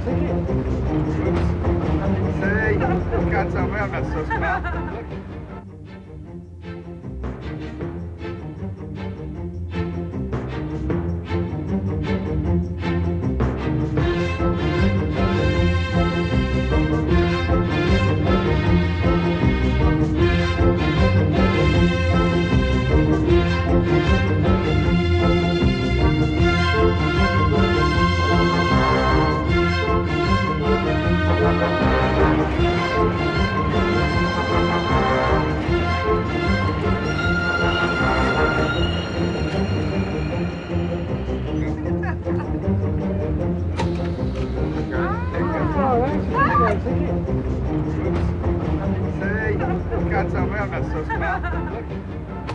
Sei, cazzo, a me ha messo spazio. Sei, cazzo, a me ha messo spazio.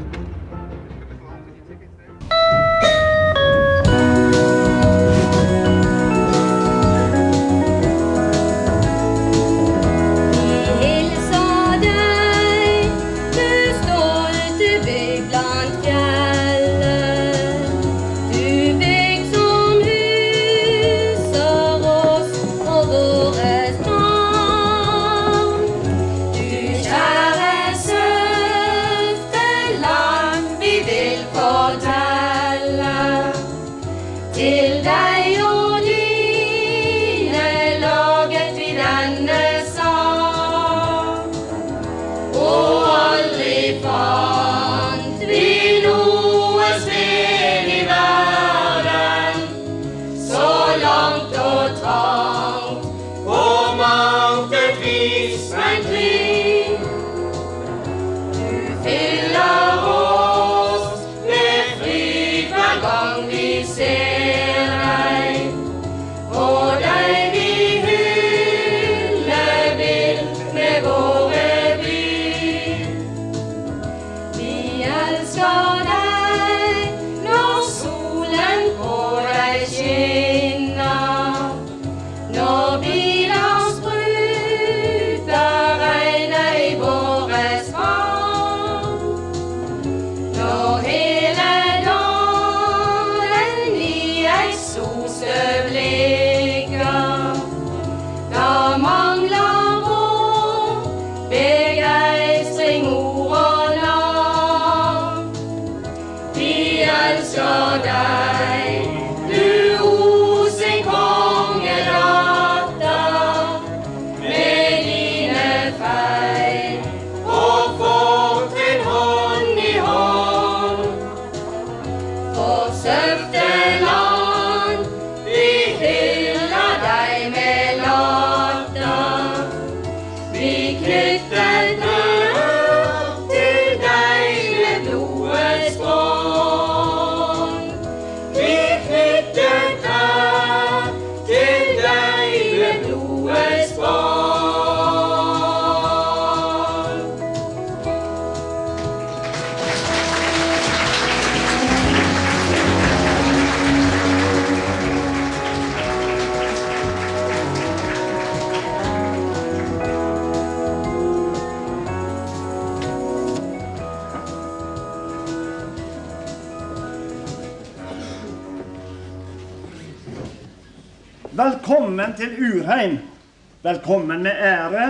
Velkommen til Urheim. Velkommen med ære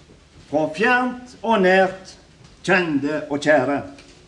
fra fjernt og nært, kjente og kjære.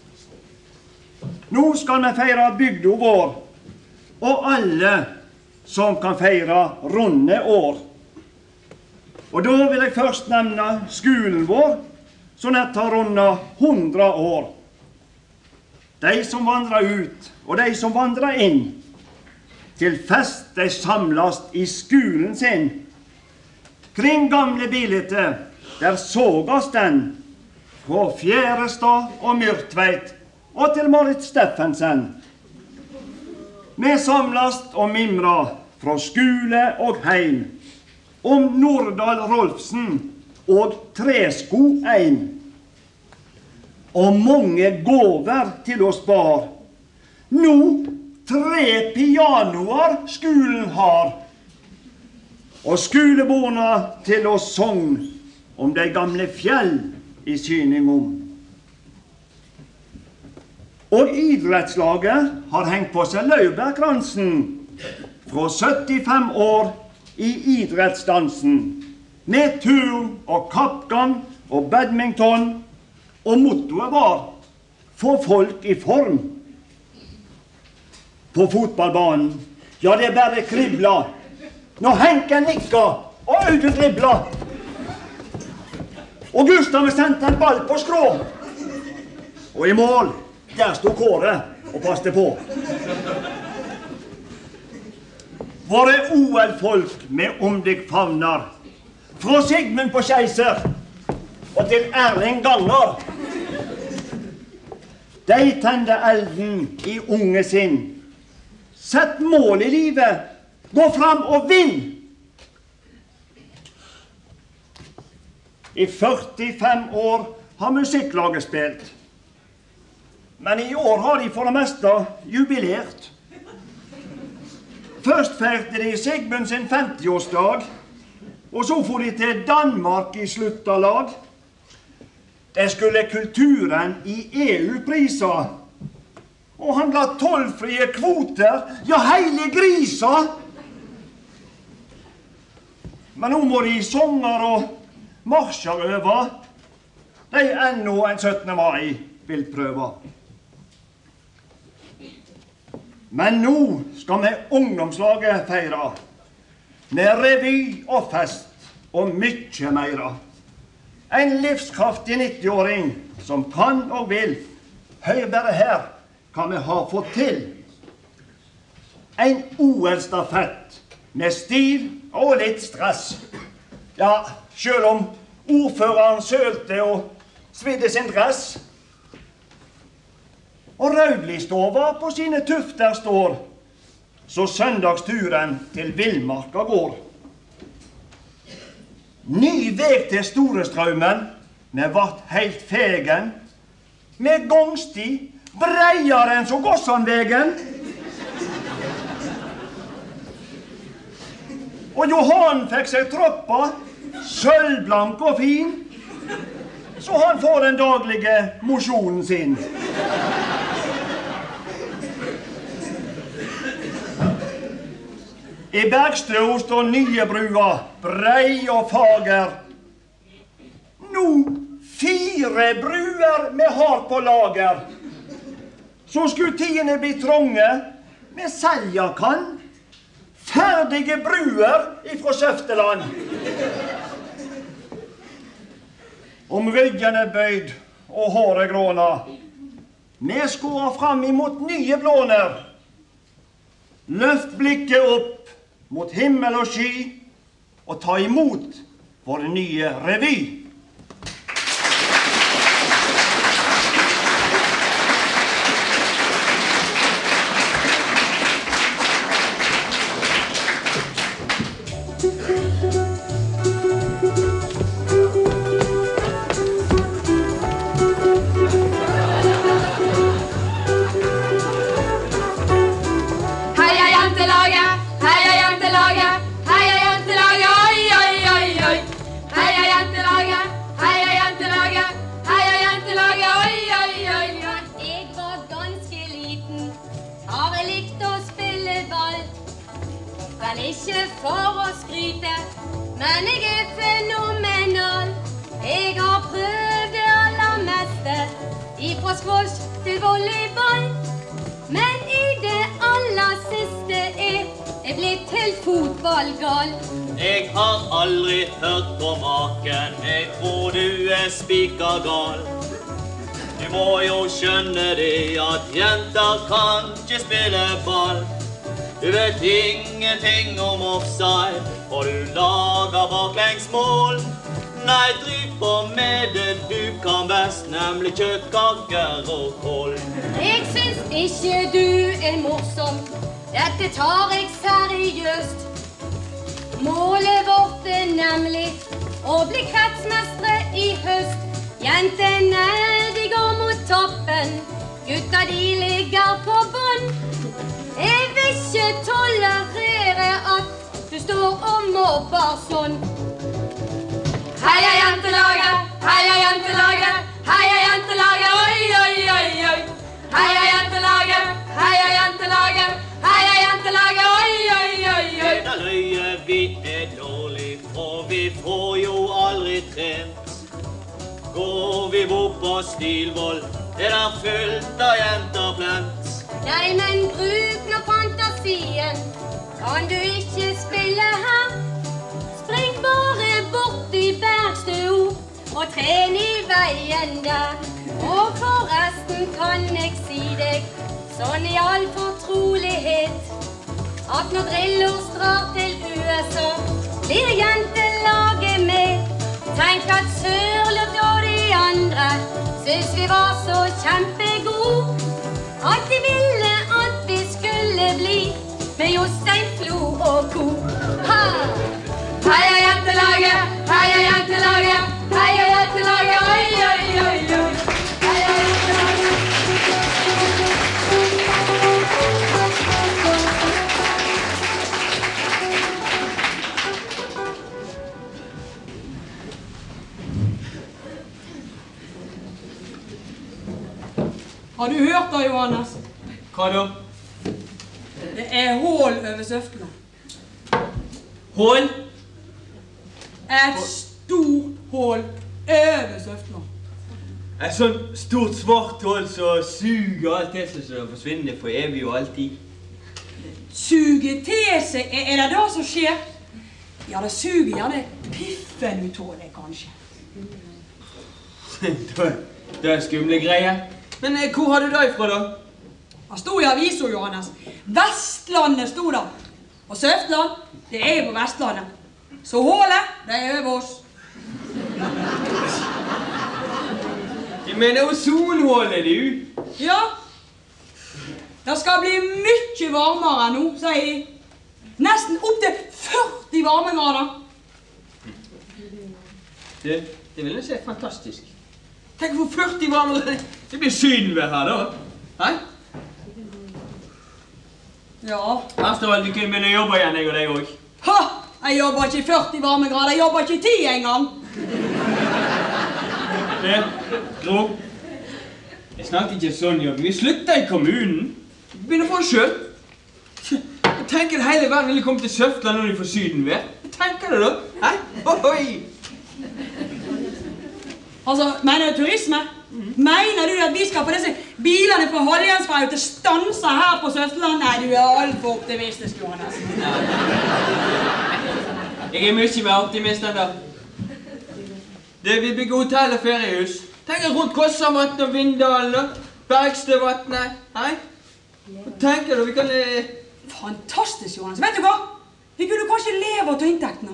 Nå skal vi feire bygda vår, og alle som kan feire runde år. Og da vil jeg først nevne skolen vår, som har rundet 100 år. De som vandrer ut, og de som vandrer inn, til fest de samles i skolen sin. Kring gamle bilder, der sågas den, fra Fjærestad og Myrtveit, og til Marit Steffensen. Vi samles og mimrer fra skole og heim, om Nordahl Rolfsen og Tresko ein. Og mange gåver til oss bar. Nå 3 pianoer skolen har, og skoleborna til oss sång om de gamle fjell i syning om. Og idrettslaget har hengt på seg laurbærkransen fra 75 år i idrettsdansen, med turn og kappgang og badminton, og mottoet var «Få folk i form». På fotballbanen, ja, det bare kribla, når Henken nikka og Audun dribla. Og Gustav sendte en ball på skrå. Og i mål, der stod Kåre og passte på. Våre OL-folk med omdykk favner, fra Sigmund på Keiser og til Erling Ganger. De tende elden i unge sinn. Sett mål i livet, gå fram og vinn! I 45 år har musikklaget spilt. Men i år har de for det meste jubilert. Først feirte de Sigmund sin 50-årsdag, og så for de til Danmark i sluttalag. Det skulle kulturen i EU prisa, og han la tollfrie kvoter, ja, heile grisa. Men nå må de songer og marsjer øve, de ennå en 17. mai vil prøve. Men nå skal vi ungdomslaget feire, med revy og fest og mykje meira. En livskraftig 90-åring som kan og vil. Hør bare her hva vi har fått til. En OL-stafett med stil og litt stress. Ja, selv om ordføreren sølte og svidde sin dress. Og Raudlistova på sine tufter står, så søndagsturen til Villmarka går. Ny veg til Storestraumen, med vart heilt fegen, med gongsti breiare enn så Gossanvegen. Og Johan fikk seg troppa, sølvblank og fin, så han får den daglige mosjonen sin. I Bergstø står nye brua, brei og fager. Nå 4 bruer vi har på lager. Så skulle tidene bli trånge, med seljakann, ferdige bruer ifra Søfteland. Om ryggen er bøyd og håret gråna, vi skårer fram imot nye blåner. Løft blikket opp mot himmel og sky, og ta imot vår nye revy. Ikke for å skryte, men jeg er fenomenal. Jeg har prøvd det aller meste, ifra squash til volleyball. Men i det aller siste er jeg blitt helt fotballgal. Jeg har aldri hørt på maken, jeg tror du er spikergal. Du må jo skjønne det at jenter kan ikke spille ball. Du vet ingenting om offside, og du lager baklengsmål. Nei, driv på med det du kan best, nemlig kjøttkaker og kål. Jeg syns ikke du er morsom, dette tar jeg seriøst. Målet vårt er nemlig å bli kretsmestre i høst. Jentene, de går mot toppen, gutta de ligger på bånd. Jeg vil ikke tolerere at du står og mobber sånn. Heia jentelaget, heia jentelaget, heia jentelaget, oi, oi, oi, oi. Heia jentelaget, heia jentelaget, heia jentelaget, oi, oi, oi, oi. Da løyer vi og Stilvoll der fullt av jenter plent. Nei, men bruk nå fantasien, kan du ikke spille her? Spring bare bort i Bergstøo og tren i veien der. Og forresten kan jeg si deg, sånn i all fortrolighet, at når Drillos drar til USA, blir jentelaget med. Tenk at Sørlurt og de andre synes vi var så kjempegod, at de ville at vi skulle bli med Jostein Flo og co. Heia jentelaget, heia jentelaget, heia jentelaget, oi, oi, oi, oi. Heia jentelaget. Har du hørt da, Johannes? Hva da? Det hål over søftene. Hål? Et stort hål over søftene. Et sånt stort svart hål som suger alt til seg, så det forsvinner for evig og alltid. Suger til seg, det da som skjer? Ja, det suger gjerne piffen ut hålet, kanskje. Det skumle greier. Men hvor har du det ifra, da? Det stod i avisen, Johannes. Vestlandet stod der. Og Søftland, det på Vestlandet. Så hålet, det over oss. Du mener ozonhålet, du? Ja. Det skal bli mye varmere nå, sier de. Nesten opp til 40 varmegrader. Det vil jeg si fantastisk. Tenk hvor 40 varmegrader. Det blir sydenvær her, da. Hei? Ja. Verst av alt, vi kunne begynne å jobbe igjen, jeg og deg også. Ha! Jeg jobber ikke i 40 varmegrader, jeg jobber ikke i 10 engang. Gro. Jeg snakket ikke sånn jobb. Vi sluttet i kommunen. Vi begynner for oss selv. Jeg tenker at hele verden ville komme til Søftland når de får sydenvær. Hva tenker du da? Hei? Ohoi! Altså, mener du turisme? Mener du at vi skal få disse bilene fra Holjansfrau til stanser her på Søftland? Nei, du alt for optimistisk, Johannes. Jeg mye mer optimist enn da. Vi bygger hotell og feriehus. Tenk rundt Kossavatn og Vindalen og Bergstøvatnet. Hei? Tenker du, vi kan... Fantastisk, Johannes. Vet du hva? Vi kunne kanskje leve av inntektene.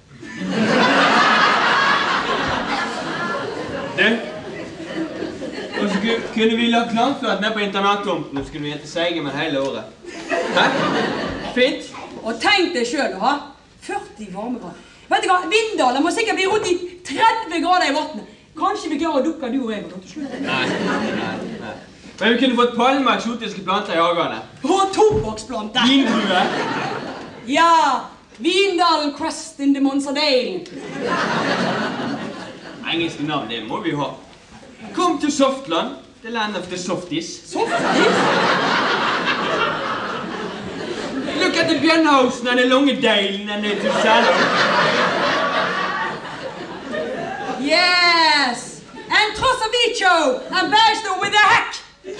Og så kunne vi lagt langflat ned på internattomten, og så kunne vi hente Seigemann hele året. Hæ? Fint? Og tenk deg selv, ha? 40 varmegrader. Vet du hva? Vindalen må sikkert bli rundt i 30 grader i vattnet. Kanskje vi klarer å dukke du og jeg til slutt. Nei. Men vi kunne fått palmer, eksotiske planter i hagene. Og tobakksplanter. Vindrue. Ja, Vindalen Crest in the Monsadale. Engelske navn, det må vi ha. Kom til Softland, the land of the softies. Softies? Look at the Bjørnhausen and the Longedalen and the Tussalo. Yes! And Trossavicho and Bergstø with a hack!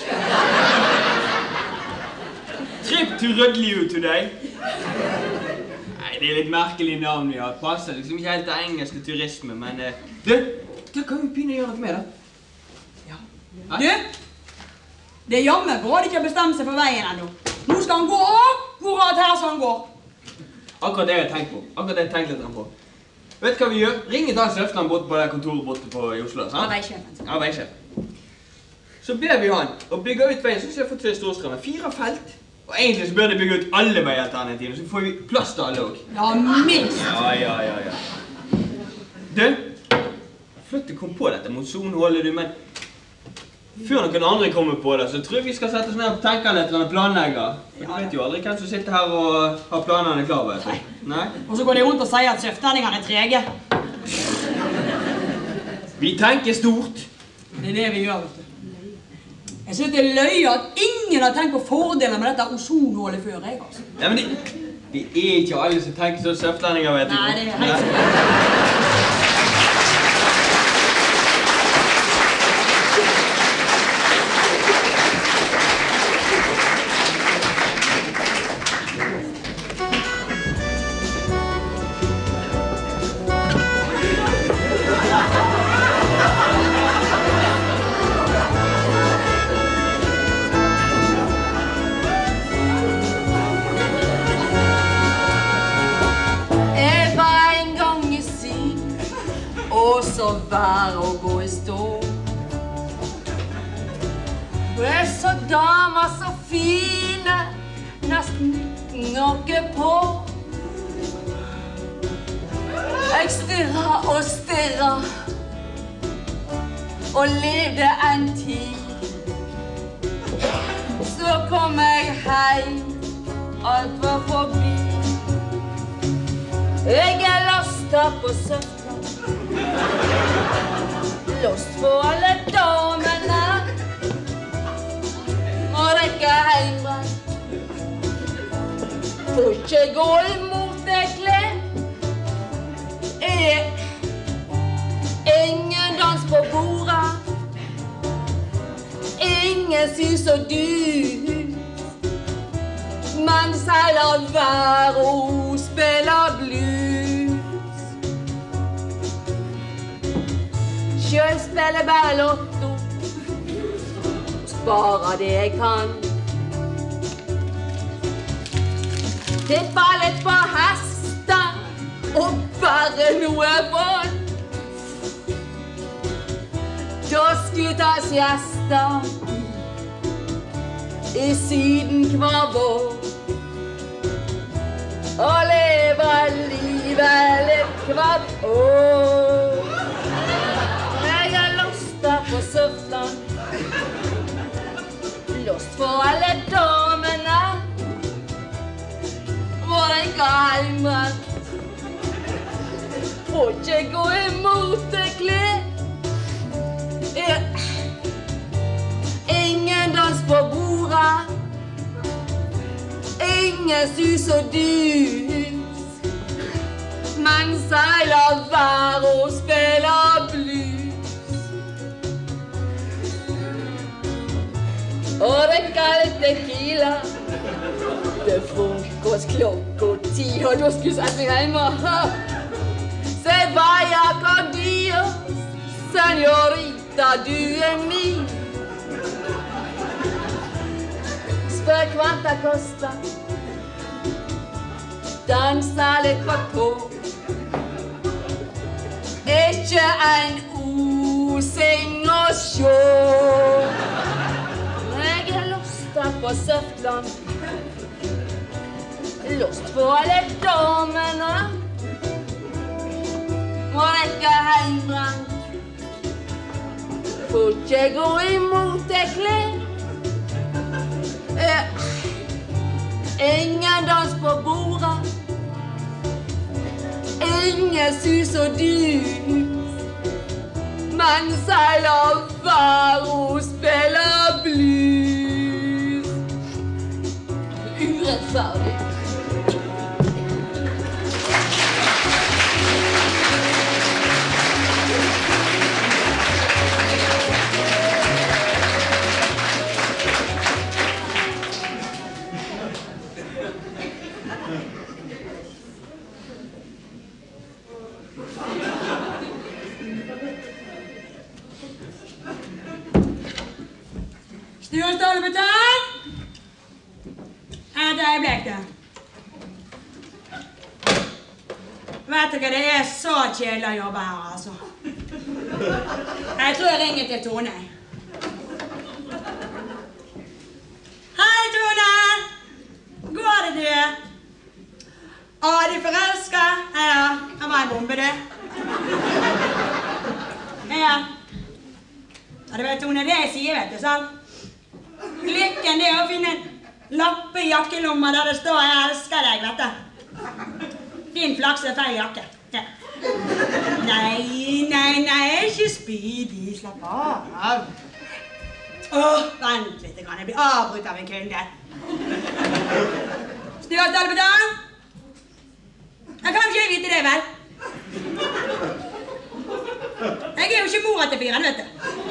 Trip to Rødliu today. Nei, det litt merkelig navn vi har. Passer liksom ikke helt til engelsk og turisme, men... Du, da kan vi begynne å gjøre noe med det. Ja. Du, det jammer bra de ikke har bestemt seg for veien ennå. Nå skal han gå akkurat her som han går. Akkurat det jeg har tenkt på. Akkurat det jeg tenkte litt på. Vet du hva vi gjør? Ring et av Søftland bort på det kontoret borte på Oslo, sant? Ja, veisjefen. Ja, veisjefen. Så ber vi han å bygge ut veien, så skal vi få til Storstrømmen. 4 felt. Og egentlig så bør de bygge ut alle veialternativene, så får vi plass til alle også. Ja, minst. Ja. Du, flott du kom på dette mot zonholdet du, men før noen andre kommer på det, så tror jeg vi skal sette oss ned og tenke litt eller planlegger. For du vet jo aldri hvem som sitter her og har planene klar, vet du. Nei? Og så går de rundt og sier at søftlendingene er trege. Vi tenker stort. Det er det vi gjør, vet du. Jeg synes det er løye at ingen har tenkt på fordeler med dette ozonhålet før, jeg, altså. Ja, men det er ikke alle som tenker så søftlendinger, vet du. Nei, det er helt damer så fine, nesten noe på. Jeg stirret og stirret, og levde en tid. Så kom jeg hjem, alt var forbi. Jeg lastet på søfla, lost på alle damene. Må rekke heimbrent, får ikke gå imot det kled. Ingen dans på bordet, ingen sus og dus, mens hele verden spiller blues. Selv spiller bare lotto, sparer det jeg kan. Tipper litt på hester og bare noe vann. Da skutas gjester i syden hver vår, og lever livet litt hvert år. Jeg lostet på Søfland, lost for alle damene. Må rekke heimbrent, får ikke gå imot det kled. Ingen dans på bordet, ingen sus og dus, mens hele verden spiller blues. Og drikker litt tequila, det frokost klokka 10, og da skulle jeg sette meg hjemme. Se vaya con Dios, señorita, du min. Spør kvanta kosta, dansa litt på tå. Ikke en osing og sjå. Jeg lost på Søfland, lost på alle damene. Må rekke heimbrent, får ikke gå imot det kled. Ingen dans på bordet, ingen sus og dus, mens hele verden spiller blues. Urettferdig. Styrestallet betalt! Et øyeblikk da. Vet dere, det er så kjedelig å jobbe her, altså. Jeg tror jeg ringer til Tone. Hei, Tone! Går det, du? Å, de forelsker? Ja, det var en bombe, du. Ja, du vet, Tone, det jeg sier, vet du, sant? Lykken det er å finne en lappe i jakkelomma der det står 'Jeg elsker deg', vet du. Din flaks er feil jakke. Ja. Nei, ikke spydig, slapp av. Vent litt, jeg blir avbrutt av en kunde. Styrestallet betalt? Jeg kan ikke vite det, vel? Jeg er jo ikke mora til fyren, vet du.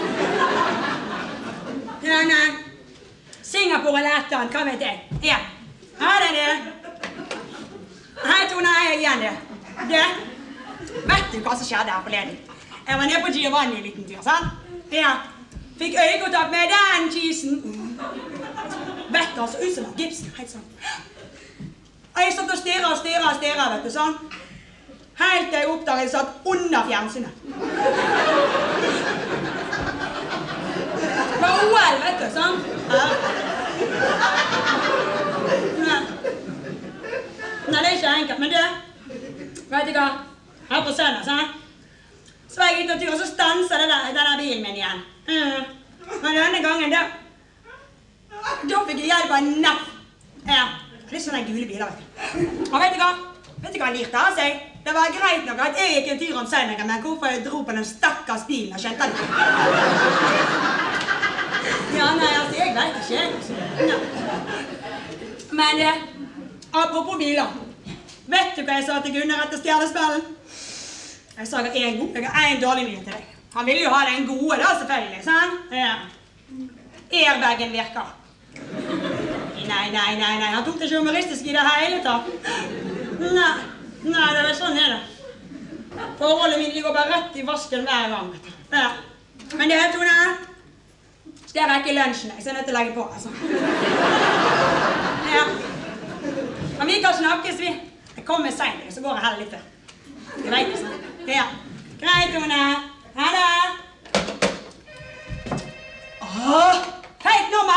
Ja, nei. Singapore eller et eller annet, hva vet jeg? Ja. Ha det, du. Hei, Tone, jeg er igjen, du. Du, vet du hva som skjedde her forleden? Jeg var nede på Giovanni en liten tur, sant? Ja. Fikk øyekontakt med den kisen. Vet du, altså, ut som av gipsen, helt sånn. Og jeg satt og stirret, vet du, sånn. Helt til jeg oppdaget jeg satt under fjernsynet. Det var OL, vet du, sånn. Nei, det er ikke enkelt, men du, vet du hva? Her på søndag, sånn? Så var jeg ute og tur, og så stanser denne bilen min igjen. Men denne gangen, da fikk jeg hjelp av en napp. Ja, det er sånne gule biler, vet du. Og vet du hva? Vet du hva han lirte av seg? Det var greit nok at jeg gikk en tur om søndagen, men hvorfor jeg dro på den stakkars bilen og skjønte det? Ja, nei, altså, jeg vet ikke. Ja. Men, apropos biler. Vet du hva jeg sa til Gunnar etter stjernespillen? Jeg sa at jeg har en dårlig nyhet til deg. Han ville jo ha den gode da, selvfølgelig, sant? Ja. Airbagen virker. Nei. Han tok det ikke humoristisk i det hele tatt. Nei, det er sånn er det. Forholdet mitt går bare rett i vasken hver gang. Ja. Men det er Tone. Skal jeg rekke lunsjen, så jeg er nødt til å legge på, altså. Ja. Men vi kan snakkes, vi. Jeg kommer sent, så går jeg heller litt før. Greit, sånn. Ja. Greit, Tone. Ha det. Feit nummer!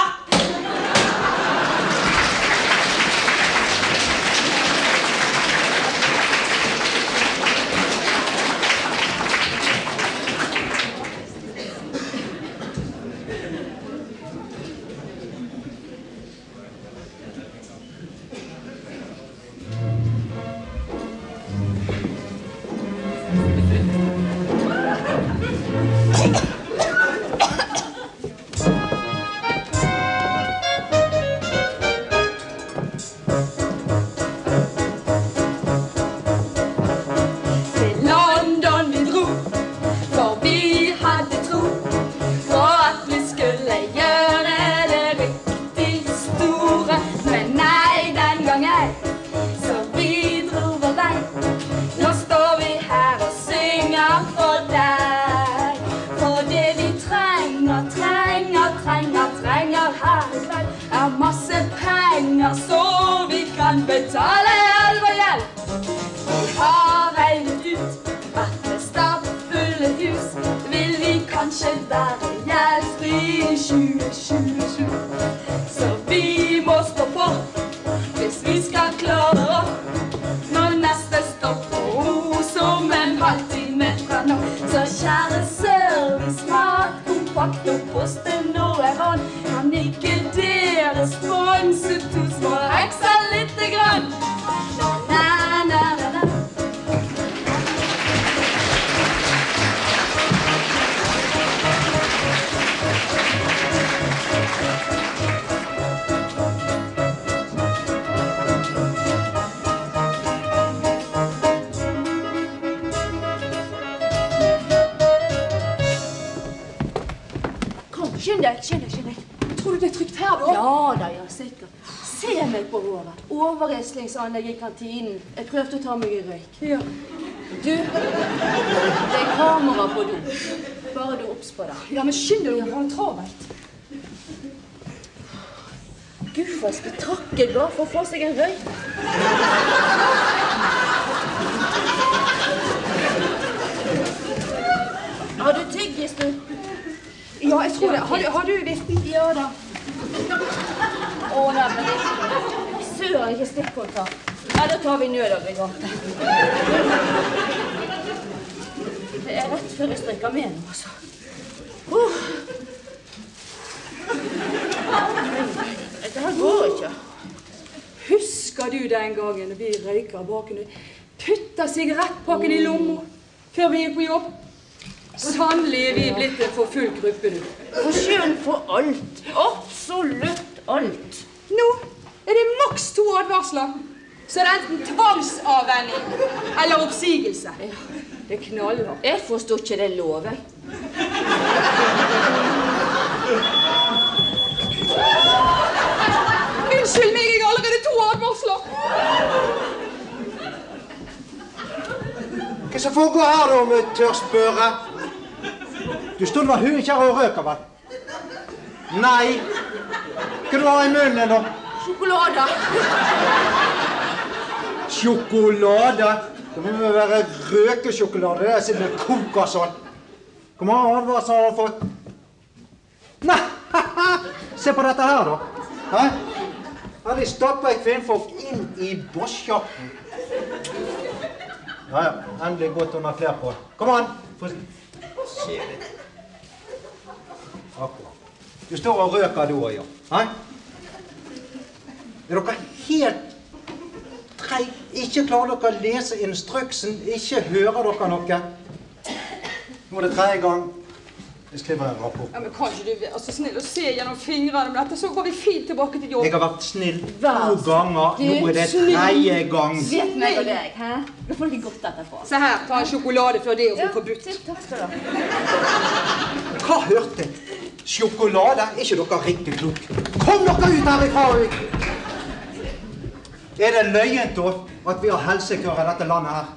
Betale all vår hjelp. Vi har regnet ut at med stappfulle hus vil vi kanskje være gjeldfri i 2027. Så vi må stå på hvis vi skal klare opp. Når neste stopp på som en halvtime fra nå. Så kjære servicemat, kompakt og posten nå er hånd. Kan ikke dere sponse to små ekstra lite grann? Na. Kom, skynd deg. Tror du det er trygt her, da? Ja da, ja, sikkert. Se meg på håret. Overreslingsanlegg i kantinen. Jeg prøvde å ta meg i røyk. Ja. Du, det er kamera på do. Bare du opps på det. Ja, men skynd deg, jeg har en travelt. Gud, for et spetakkel da, for å få seg en røyk. Har du tyggis, du? Ja, jeg tror det. Har du viften? Ja da. Nei, men søren ikke stikkontakt. Ja, da tar vi nødaggregatet. Det er rett før jeg strikker med nå, altså. Dette her går ikke. Husker du den gangen vi røyker baken og puttet sigarettpakken i lommen før vi gikk på jobb? Sannelig er vi blitt en for full gruppe nå. For skyld for alt. Absolutt alt. Nå er det maks 2 advarsler. Så er det enten tvangsavvenning eller oppsigelse. Ja, det knaller. Jeg forstår ikke det lovet. Unnskyld meg, jeg har allerede 2 advarsler. Hva som foregår her da, om jeg tør spørre? Du stod med hundkjær og røker, vel? Nei. Hva du har i munnen da? Sjokolade. Sjokolade? Det må være røkesjokolade, det er siden det koker sånn. Hvor mange advarsler har du fått? Nei, Se på dette her, da. Hæ? Har de stoppet kvinnfolk inn i bossjakten? Ja, endelig godt under flere på. Kom an! Se det. Akkurat. Du står og røker du og ja. Hæ? Er dere helt treig? Ikke klarer dere å lese instruksen? Ikke hører dere noe? Nå er det 3. gang. Jeg skriver en rapport. Ja, men kan ikke du være så snill å se gjennom fingrene med dette, så går vi fint tilbake til jobb. Jeg har vært snill 2 ganger. Nå er det 3. gang. Vet meg og deg, hæ? Nå får dere godt etterpå. Se her, ta en sjokolade før det å bli forbudt. Takk skal du ha. Hva hørte? Sjokolade? Er ikke dere riktig klok? Kom dere ut herifra! Er det løyent da, at vi har helsekør i dette landet her?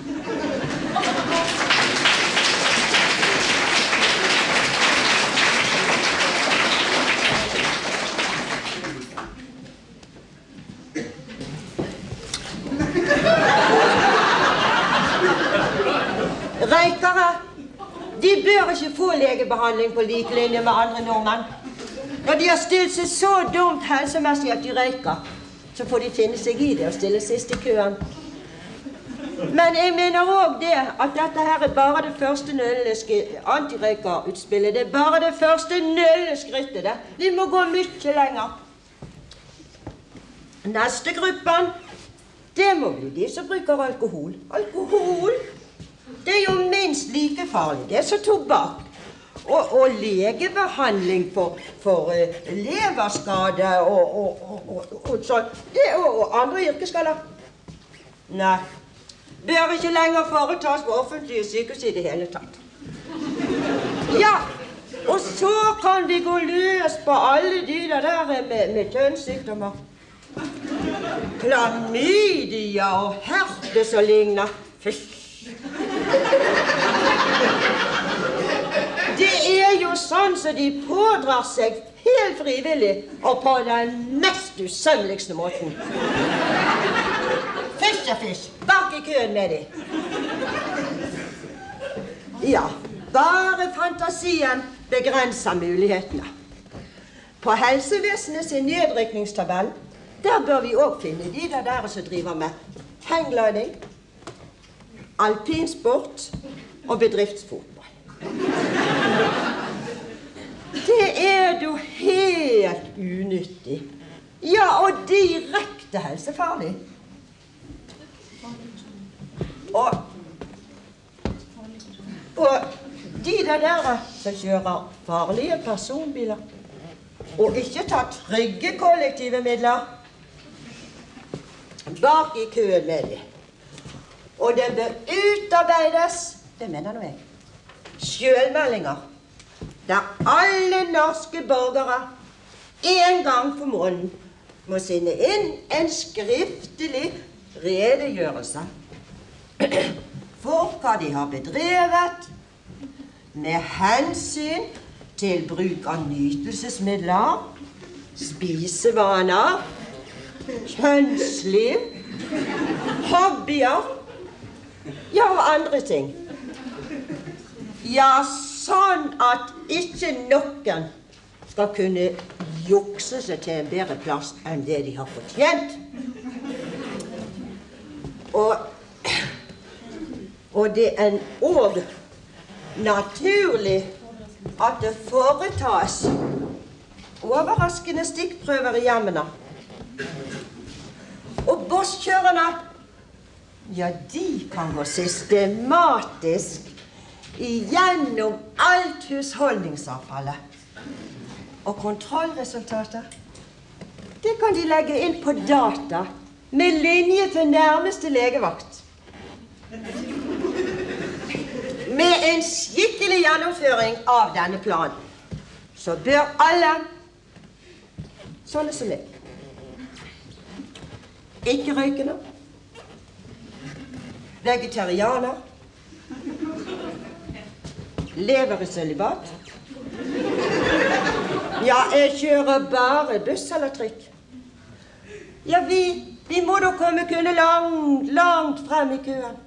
Røykere, de bør ikke få legebehandling på lik linje med andre nordmenn. Når de har stilt seg så dumt helsemessig at de røyker, så får de finne seg i det og stille sist i køen. Men jeg mener også det at dette her er bare det første antirøykerutspillet. Det er bare det første skrittet. Vi må gå mye lenger. Neste gruppen, det må bli de som bruker alkohol. Alkohol? Det er jo minst like farlig, det er som tobakk. Og legebehandling for leverskade og sånn, og andre yrkesskader. Nei, bør ikke lenger foretas på offentlige sykehus i det hele tatt. Ja, og så kan vi gå løs på alle de der med kjønnssykdommer. Klamydia og herpes og lignende. Fysj. Det er jo sånn så de pådrar seg helt frivillig og på den mest usømmeligste måten. Fysj og fysj, bak i køen med de. Ja, bare fantasien begrenser mulighetene. På helsevesenets nedrykningstabell, der bør vi også finne de der som driver med hanggliding, alpinsport og bedriftsfotball. Det er jo helt unyttig. Ja, og direkte helsefarlig. Og de der som kjører farlige personbiler og ikke tar trygge kollektive midler, bak i køen med de. Og det bør utarbeides, det mener nå jeg, selvmeldinger, der alle norske borgere en gang for måneden må sende inn en skriftlig redegjørelse for hva de har bedrevet med hensyn til bruk av nytelsesmidler, spisevaner, kjønnsliv, hobbyer, ja, og andre ting. Ja, sånn at ikke noen skal kunne jukse seg til en bedre plass enn det de har fortjent. Og det er også naturlig at det foretas overraskende stikkprøver i hjemmene. Og bosskjørerne, ja, de kan gå systematisk igjennom alt husholdningsavfallet. Og kontrollresultater, det kan de legge inn på data med linje til nærmeste legevakt. Med en skikkelig gjennomføring av denne planen, så bør alle, sånne som meg, ikke røykende, vegetarianer, lever i sølibat. Ja, jeg kjører bare buss eller trikk. Ja, vi må da kunne langt frem i køen.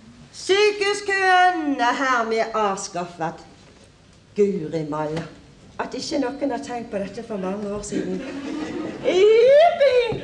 Sykehuskøen er hermed avskaffet. Guri malla. at ikke noen har tenkt på dette for mange år siden. Jippi!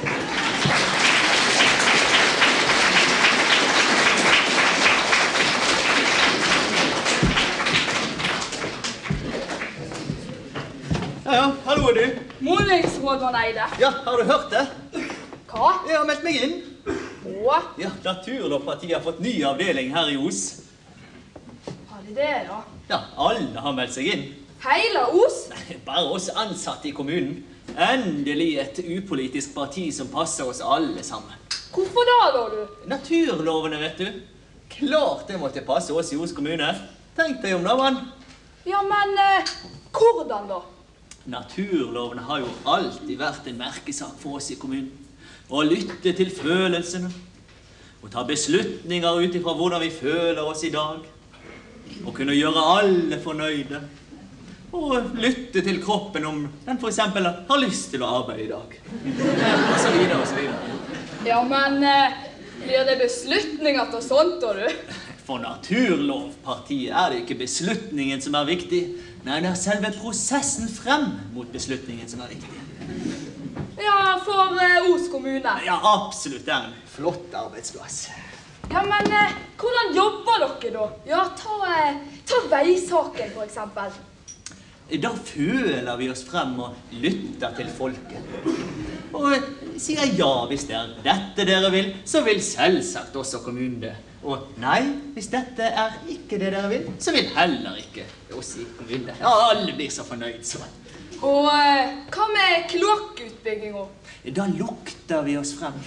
Ja, hallo du. Morningsrådmann Eide. Ja, har du hørt det? Hva? Jeg har meldt meg inn. Hva? Ja, Naturlovpartiet har fått ny avdeling her i Os. Har de det, da? Ja, alle har meldt seg inn. Hele Os? Bare oss ansatte i kommunen. Endelig et upolitisk parti som passer oss alle sammen. Hvorfor da, du? Naturlovene, vet du. Klart det måtte passe oss i Os kommune. Tenk deg om da, mann. Ja, men hvordan da? Naturlovene har jo alltid vært en merkesak for oss i kommunen. Å lytte til følelsene. Å ta beslutninger ut ifra hvordan vi føler oss i dag. Å kunne gjøre alle fornøyde. Og lytte til kroppen om den for eksempel har lyst til å arbeide i dag. Og så videre og så videre. Ja, men blir det beslutninger til sånt, da, du? For Naturlovpartiet er det ikke beslutningen som er viktig. Nei, det er selve prosessen frem mot beslutningen som er viktig. Ja, for Os kommune. Ja, absolutt. Det er en flott arbeidsplass. Ja, men hvordan jobber dere da? Ja, ta veisaken for eksempel. Da føler vi oss frem og lytter til folket. Og sier ja hvis det er dette dere vil, så vil selvsagt også kommunen det. Og nei, hvis dette er ikke det dere vil, så vil heller ikke oss i kommunen det. Ja, alle blir så fornøyd så. Og hva med kloakkutbygginga? Da lukter vi oss frem.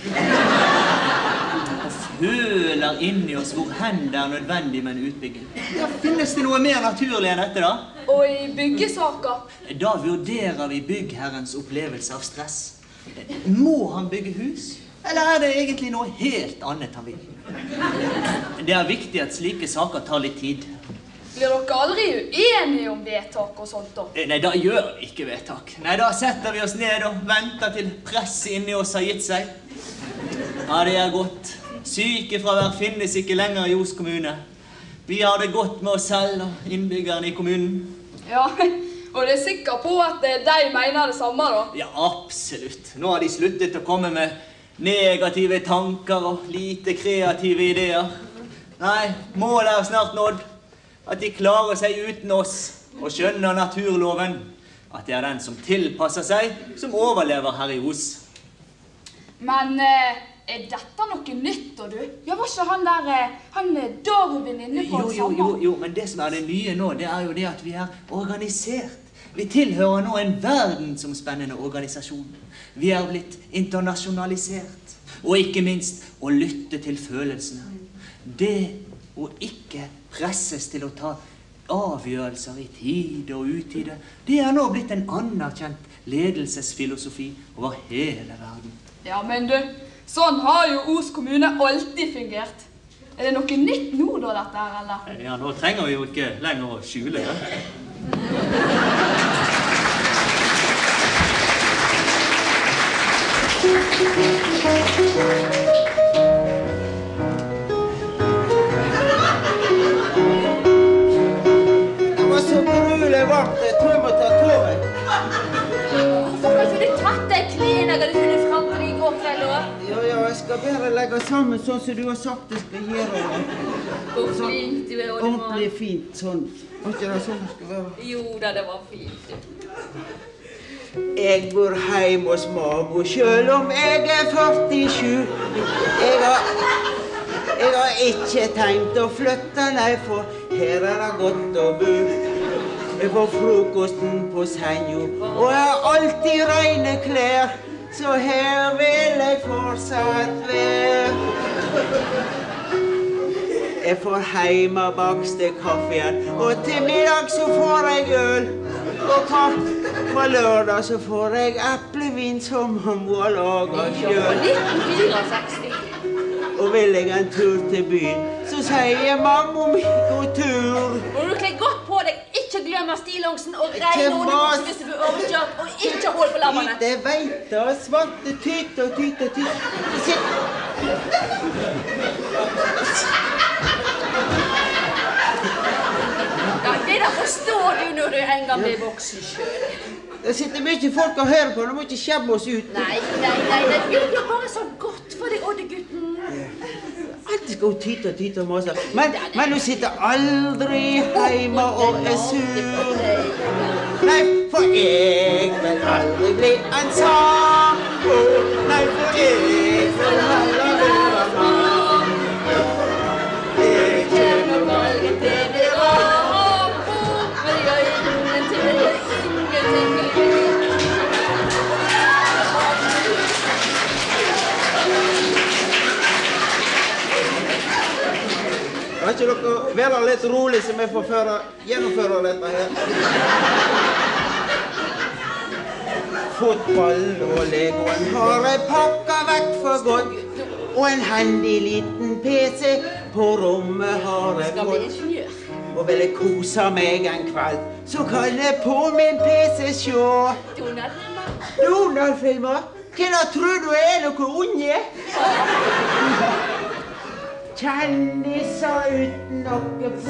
Og føler inni oss hvor hen det er nødvendig med en utbygging. Ja, finnes det noe mer naturlig enn dette da? Og i byggesaker? Da vurderer vi byggherrens opplevelse av stress. Må han bygge hus? Eller er det egentlig noe helt annet han vil? Det er viktig at slike saker tar litt tid. Blir dere aldri uenige om vedtak og sånt da? Nei, da gjør vi ikke vedtak. Nei, da setter vi oss ned og venter til presset inni oss har gitt seg. Ja, det er godt. Sykefravær finnes ikke lenger i Os kommune. Vi har det godt med oss selv og innbyggerne i kommunen. Ja, og det er sikker på at de mener det samme da? Ja, absolutt. Nå har de sluttet å komme med negative tanker og lite kreative ideer. Nei, målet er snart nådd. At de klarer seg uten oss og skjønner naturloven. At det er den som tilpasser seg, som overlever her i Os. Men er dette noe nytt, da, du? Ja, var ikke han Darwin inne på det samme? Jo, men det som er det nye nå, det er jo det at vi er organisert. Vi tilhører nå en verdensomspennende organisasjon. Vi er blitt internasjonalisert. Og ikke minst å lytte til følelsene. Det å ikke presses til å ta avgjørelser i tide og utide, det er nå blitt en anerkjent ledelsesfilosofi over hele verden. Ja, men du, sånn har jo Os kommune alltid fungert. Er det noe nytt nå da, dette her, eller? Ja, nå trenger vi jo ikke lenger å skjule det. Det var så brule varmt, jeg tror jeg må ta toget. Hvorfor kan ikke du tatt deg klene da du funnet frem til i går kveld også? Ja, jeg skal bare legge sammen sånn som du har sagt jeg skal gjøre. Hvor flink du er, Oddemar. Ordentlig fint sånn. Var ikke det sånn det skal være? Jo da, det var fint. Jeg bor hjemme hos Mabo, selv om jeg er 47. Jeg har ikke tenkt å flytte, nei, for her er det godt å bo. Jeg får frokosten på senjo, og jeg har alltid rene klær, så her vil jeg fortsatt være. Jeg får hjemmebakste kaffen, og til middag så får jeg øl. Og på lørdag så får jeg eplevin som han må lage selv. 1964. Og vil jeg en tur til byen, så sier mamma mi god tur. Og du kler godt på deg, ikke glemmer stillongsen og regn under hvis du blir overkjørt, og ikke hold på lammene. Det vet da, svarte tytt og tytt og tytt. Ja, det der forstår du nå. du henge med voksen selv. Det sitter mye folk og hører på, du må ikke skjemme oss ut. Nei, det blir jo bare så godt for deg, Odde-gutten. Alltid skal hun tyte og mase. Men du sitter aldri hjemme og sur. Nei, for jeg vil aldri bli en sambo. Nei, for jeg vil heller være mann. Jeg kjenner valget til det rambo, men jeg har ingenting. Kan ikke dere være litt rolig så vi får gjennomføre dette her? Fotball og legoen har jeg pakket vekk for godt. Og en handy liten PC på rommet har jeg fått. Og vil jeg kose meg en kveld, så kan jeg på min PC sjå. Donald-filmer? Hva da tror du er noe unge? Kjendiser uten noe på.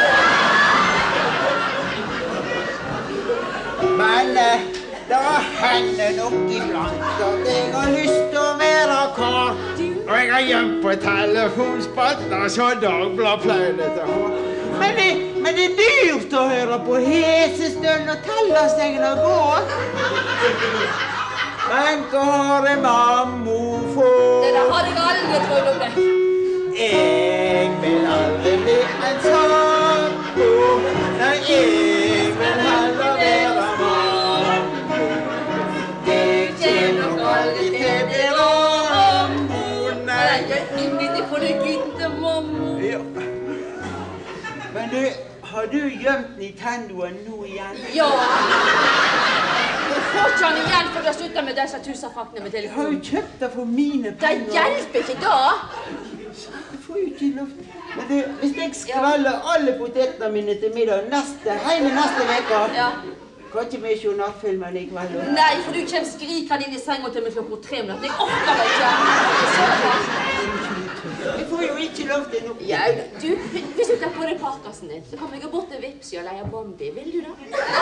Men det hender nok iblant at jeg har lyst til å være kar. Og jeg har gjemt på telefonspatter så Dagbladet pleide til å ha. Men det er dyrt å høre på hesestønn og tellestengene gå. Men hva har en mammo for? Det der har jeg aldri trodd om det. Jeg vil aldri bli en sambo. Nei, jeg vil heller være mann. Jeg kjenner aldri til det rambo. Nei, jeg gjør ingenting for deg, gutten, mammo. Ja. Men du, har du gjemt Nintendoen nå igjen? Ja. Du får ikke han igjen for du har sluttet med disse tusenfraktene med telefonen. Jeg har jo kjøpt det for mine penger. Det hjelper ikke da. Jeg får jo ikke lov. Men du, hvis jeg skreller alle potetene mine til middag hele neste veka, kan ikke vi se nattfilmen i kveld? Nei, for du kommer skrikende inn i sengen til meg klokka 3 minutter. Jeg orker det ikke. Jeg får jo ikke lov til noe. Ja, du, hvis du tar på deg parkassen din, så kan vi gå bort til Vipsy og leie Bambi. Vil du da?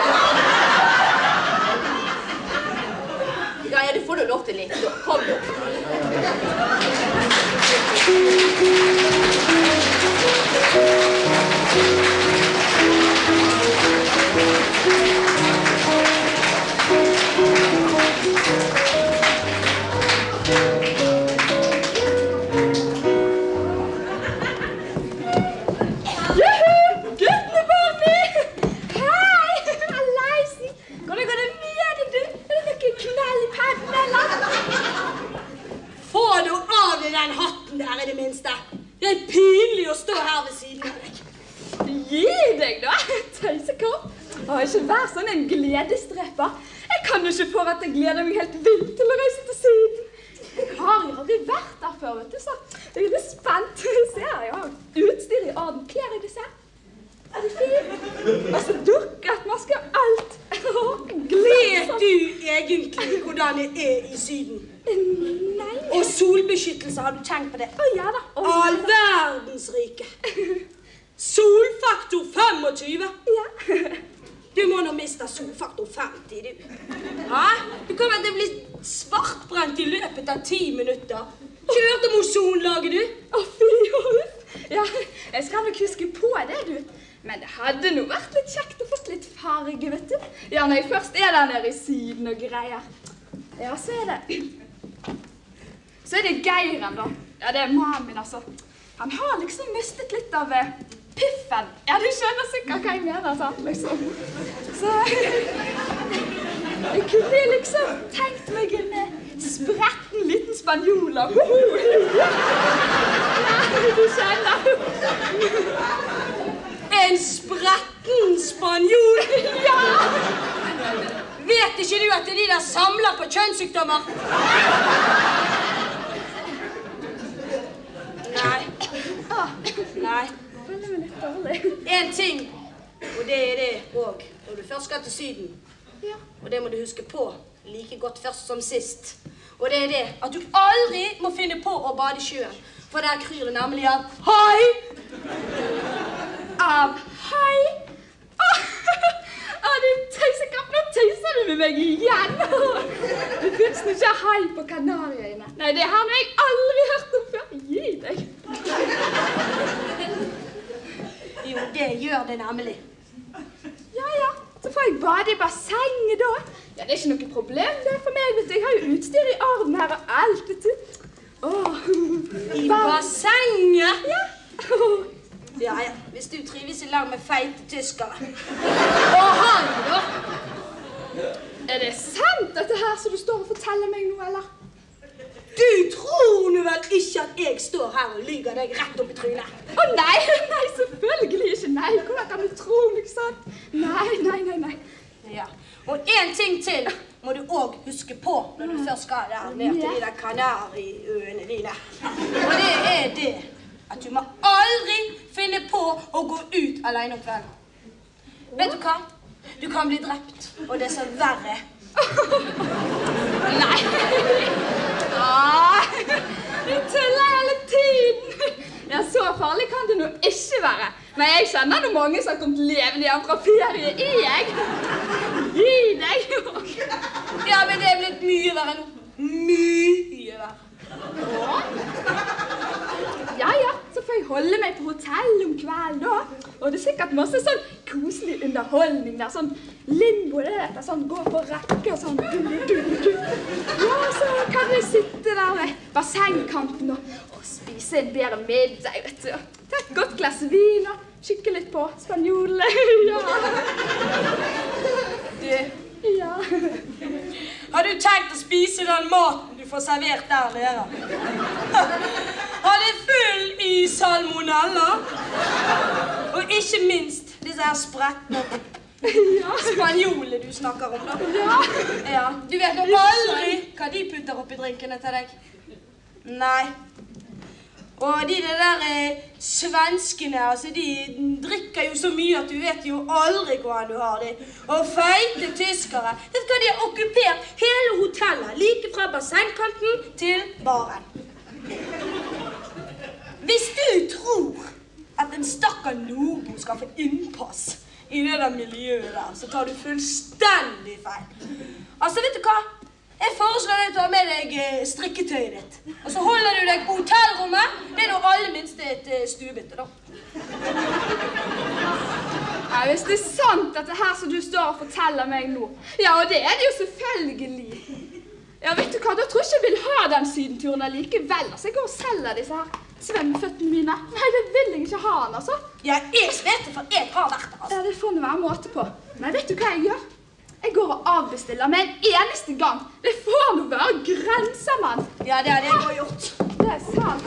Ja, det får du lov til litt. Kom da. Den hatten der i det minste. Det er pinlig å stå her ved siden av deg. Gi deg da, tøysekopp. Ikke vær sånn en gledesdreper. Jeg kan jo ikke få at jeg gleder meg helt vilt til å reise til Syden. Jeg har jo aldri vært der før, vet du, så jeg er litt spent. Se her, jeg har utstyr i orden. Klær i dessert. Er det fint? Altså, dukkertmaske og alt. Vet du egentlig hvordan det er i Syden? Nei. Og solbeskyttelse, har du tenkt på det? Ja da. All verdens rike. Solfaktor 25. Ja. Du må nå miste solfaktor 50, du. Ja? Du kommer til å bli svartbrent i løpet av 10 minutter. Kjørt om ozonlaget, du. Fy, ja, jeg skal nok huske på det, du. Men det hadde nå vært litt kjekt å få litt farge, vet du. Ja, når jeg først er der nede i Syden og greier. Ja, så er det Geiren, da. Ja, det er mannen min, altså. Han har liksom mistet litt av piffen. Ja, du skjønner sikkert hva jeg mener, sant, liksom. Så jeg kunne liksom tenkt meg en spretten liten spanjoler. Ja, du skjønner. En spretten spanjol? Ja! Vet ikke du at de der samler på kjønnssykdommer? Nei. Nei. En ting, og det er det også, når du først skal til Syden. Og det må du huske på, like godt først som sist. Og det er det at du aldri må finne på å bade i sjøen, for der kryr det nemlig av hai. Av hai? din tøysekatt, nå tøyser du med meg igjen. Det finnes nå ikke hai på Kanariøyene. Nei, det har jeg aldri hørt om før. Gi deg. Jo, det gjør det nemlig. Ja, ja. Så får jeg bade i bassenget da. Ja, det er ikke noe problem det for meg, vet du. Jeg har jo utstyr i orden her og alt, vet du. I bassenget? Ja. Ja, ja. Hvis du trives i lag med feite tyskere. Og han, da? Er det sant dette her som du står og forteller meg nå, eller? Du tror nå vel ikke at jeg står her og lyger deg rett opp i trynet? Å nei, nei, selvfølgelig ikke. Nei, hvordan kan du tro noe sånt? Nei. Ja, og en ting til må du også huske på når du først skal der ned til de der Kanariøyene dine. Og det er det at du må aldri finne på å gå ut alene om kvelden. Vet du hva? Du kan bli drept, og det er så verre. Nei. Du tuller hele tiden. Ja, så farlig kan det nå ikke være. Men jeg kjenner noen mange som har kommet levende hjem fra ferie. Jeg? Gi deg. Ja, men det er blitt mye verre nå. Mye verre. Ja, så får jeg holde meg på hotell om kvelden da. Og det er sikkert masse sånn koselig underholdning der, sånn limbo det heter, sånn gå på rekke og sånn. Ja, så kan vi sitte der ved bassengkanten og spise en bedre middag, vet du. Ta et godt glass vin og kikke litt på spanjolene. Ja. Du, ja. Har du tenkt å spise den maten du får servert der nede? Har det full i salmonella? Og ikke minst disse her sprettene spanjolene du snakker om da. Ja, du vet nå aldri hva de putter oppi drinkene til deg. Nei. Og de der svenskene, altså, de drikker jo så mye at du vet jo aldri hvordan du har det. Og feite tyskere, vet du hva, de har okkupert hele hotellet, like fra bassengkanten til baren. Hvis du tror at en stakkar nordbo skal få innpass i det der miljøet der, så tar du fullstendig feil. Altså, vet du hva? Jeg foreslår deg å ta med deg strikketøyet ditt. Og så holder du deg på hotellrommet. Det er noe aller minst et stuebytte, da. Ja, hvis det er sant dette her som du står og forteller meg nå. Ja, og det er det jo selvfølgelig. Ja, vet du hva? Da tror jeg ikke jeg vil ha den sydenturen allikevel. Altså, jeg går og selger disse her svømmeføttene mine. Nei, det vil jeg ikke ha den, altså. Ja, jeg vet det, for jeg har vært der, altså. Ja, det får nå være måte på. Men vet du hva jeg gjør? Jeg går og avbestiller med en eneste gang. Det får nå være grenser, mann. Ja, det er det jeg har gjort. Det er sant.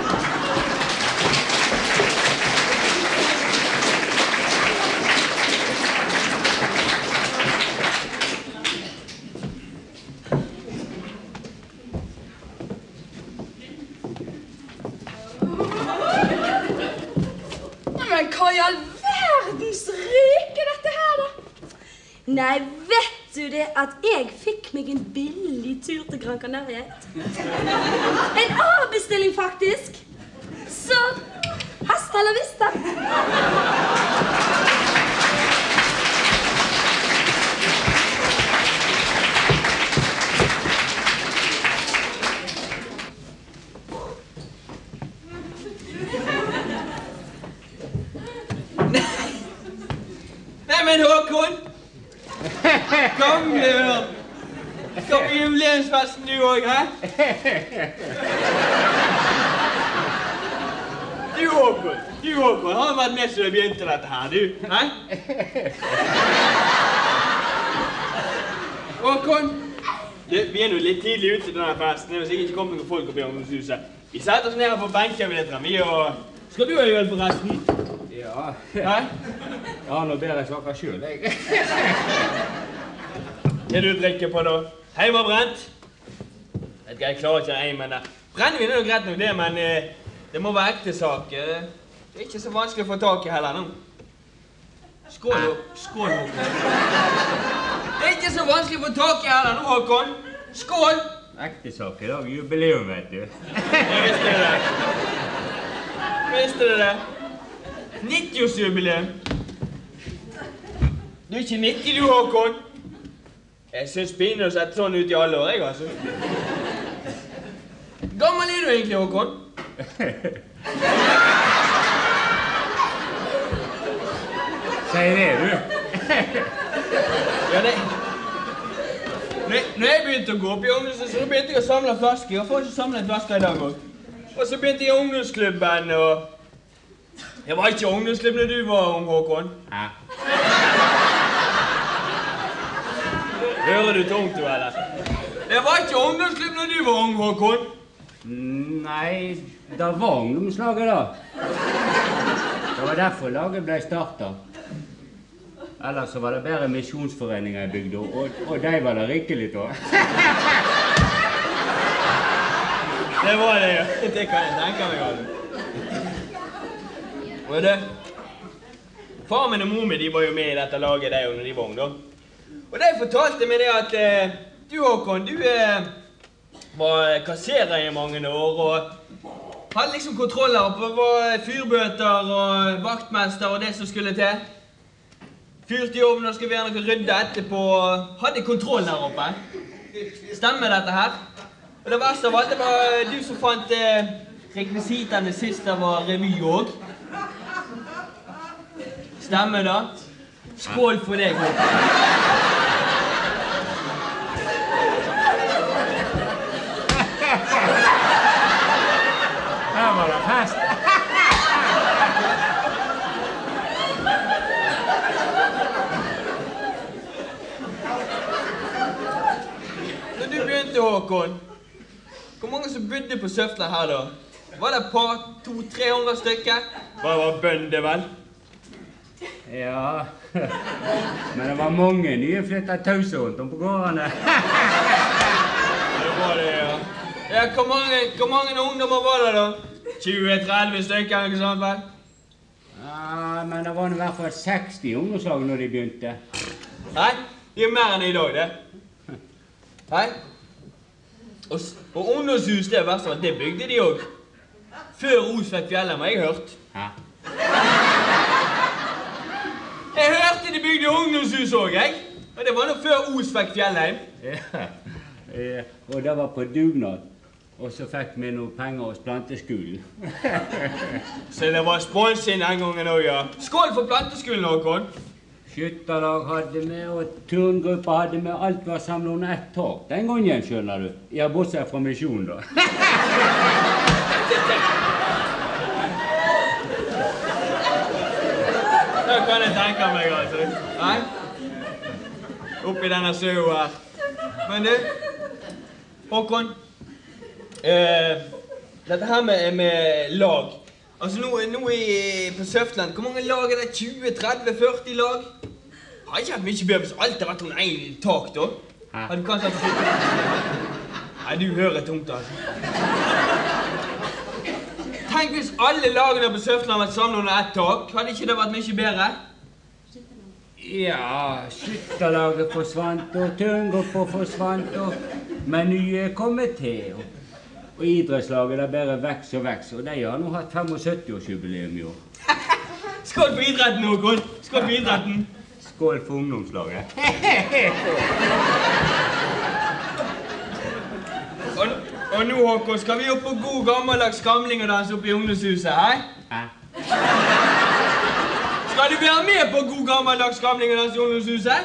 Men hva i all verdens rike dette her, da? Nei, vet du det at jeg fikk meg en billig tur til Gran Canaria? En avbestilling, faktisk. Så, hasta la vista. Nei, men Håkon! Kongelør! Skal på jubileumsfesten du òg, hæ? Du Håkon, har vært med siden du begynte dette her, du? Hæ? Håkon! Vi er nå litt tidlig ute i denne festen, hvis jeg ikke kommer noen folk opp i ungdomshuset. Vi setter oss ned på benken, vi litt, vi, og... Skal du ha øl forresten? Ja. Hæ? Ja, nå ber jeg saker selv, jeg. Det du drikker på da? Hei, var brent? Vet ikke, jeg klarer ikke en, men brennevin er jo greit nok det, men det må være ekte sak. Det er ikke så vanskelig å få tak i heller nå. Skål, Håkon. Det er ikke så vanskelig å få tak i heller nå, Håkon. Skål! Ekte sak i dag, jubileum, vet du. Jeg visste det. Visste du det? 90-årsjubileum. Du er ikke 90 du, Håkon. Jeg synes begynner å sette sånn ut i alle år, jeg altså. Gammel er du egentlig, Håkon? Sier det, du. Ja, det... Når jeg begynte å gå opp i ungdomsklubben, så begynte jeg å samle flasker. Jeg får ikke samlet flasker i dag også. Og så begynte jeg i ungdomsklubben, og... Jeg var ikke i ungdomsklubben når du var ung, Håkon. Ja. Hører du tungt, du, eller? Jeg var ikke i ungdomsklubben når du var ung, Håkon. Nei, det var ungdomslaget da. Det var derfor laget ble startet. Ellers så var det bare misjonsforeninger i bygda, og de var det rikelig da. Det var det, ja. Det kan jeg tenke meg, altså. Og det, far min og mor min, de var jo med i dette laget der når de var unge, da. Og de fortalte meg det at du, Håkon, du var kasserer i mange år, og hadde liksom kontroller på fyrbøter og vaktmester og det som skulle til. Fyrte jobben og skulle være noe rydde etterpå, hadde kontroll der oppe. Stemmer dette her? Og det verste av alt, det var du som fant rekvisitene sist det var revy også. Stemmer da? Skål for deg, Håkon. Her var det fest. Når du begynte, Håkon, hvor mange som bodde på Søfla her da? Var det et par, 200-300 stykker? Hva var bønder, vel? Ja, men det var mange nye flyttet tause rundt om på gårdene. Det var det, ja. Ja, hvor mange ungdommer var det da? 20-30 stykker, ikke sant vel? Ja, men det var i hvert fall 60 ungdomslag når de begynte. Nei, det er mer enn i dag, det. Nei? Og ungdomshus, det verste var at det bygde de også. Før Osvett Fjellheim, har jeg hørt. Ja. Jeg hørte de bygde ungdomshus også, jeg. Og det var nå før Osvett Fjellheim. Ja, og det var på dugnad. Og så fikk vi noen penger hos planteskolen. Så det var sponsing den gangen også, ja. Skål for planteskolen, Håkon. Skytterlag hadde vi, og turngruppa hadde vi. Alt var samlet under ett tak. Den gangen, skjønner du. Ja, bortsett fra misjonen da. Det kan jeg tenke meg, altså. Nei? Oppi denne søen her. Men du, Håkon, dette her med lag. Altså nå på Søftland, hvor mange lag er det? 20, 30, 40 lag? Har ikke hatt mye bedre hvis alt har vært under en tak da. Har du kanskje hatt... Nei, du hører tungt, altså. Tenk hvis alle lagene på Søftland var samlet under ett tak, hadde ikke det vært mye bedre? Ja, skytterlaget forsvant, og turngruppa forsvant, men nye kommer til. Og idrettslaget er bare veks og veks, og de har nå hatt 75-årsjubileum i år. Skål for idretten, Håkon! Skål for idretten! Skål for ungdomslaget. Og nå, Håkon, skal vi opp på god gammeldags gamlingerdans oppe i ungdomshuset, hei? Ja. Skal du være med på god gammeldags gamlingerdans i ungdomshuset?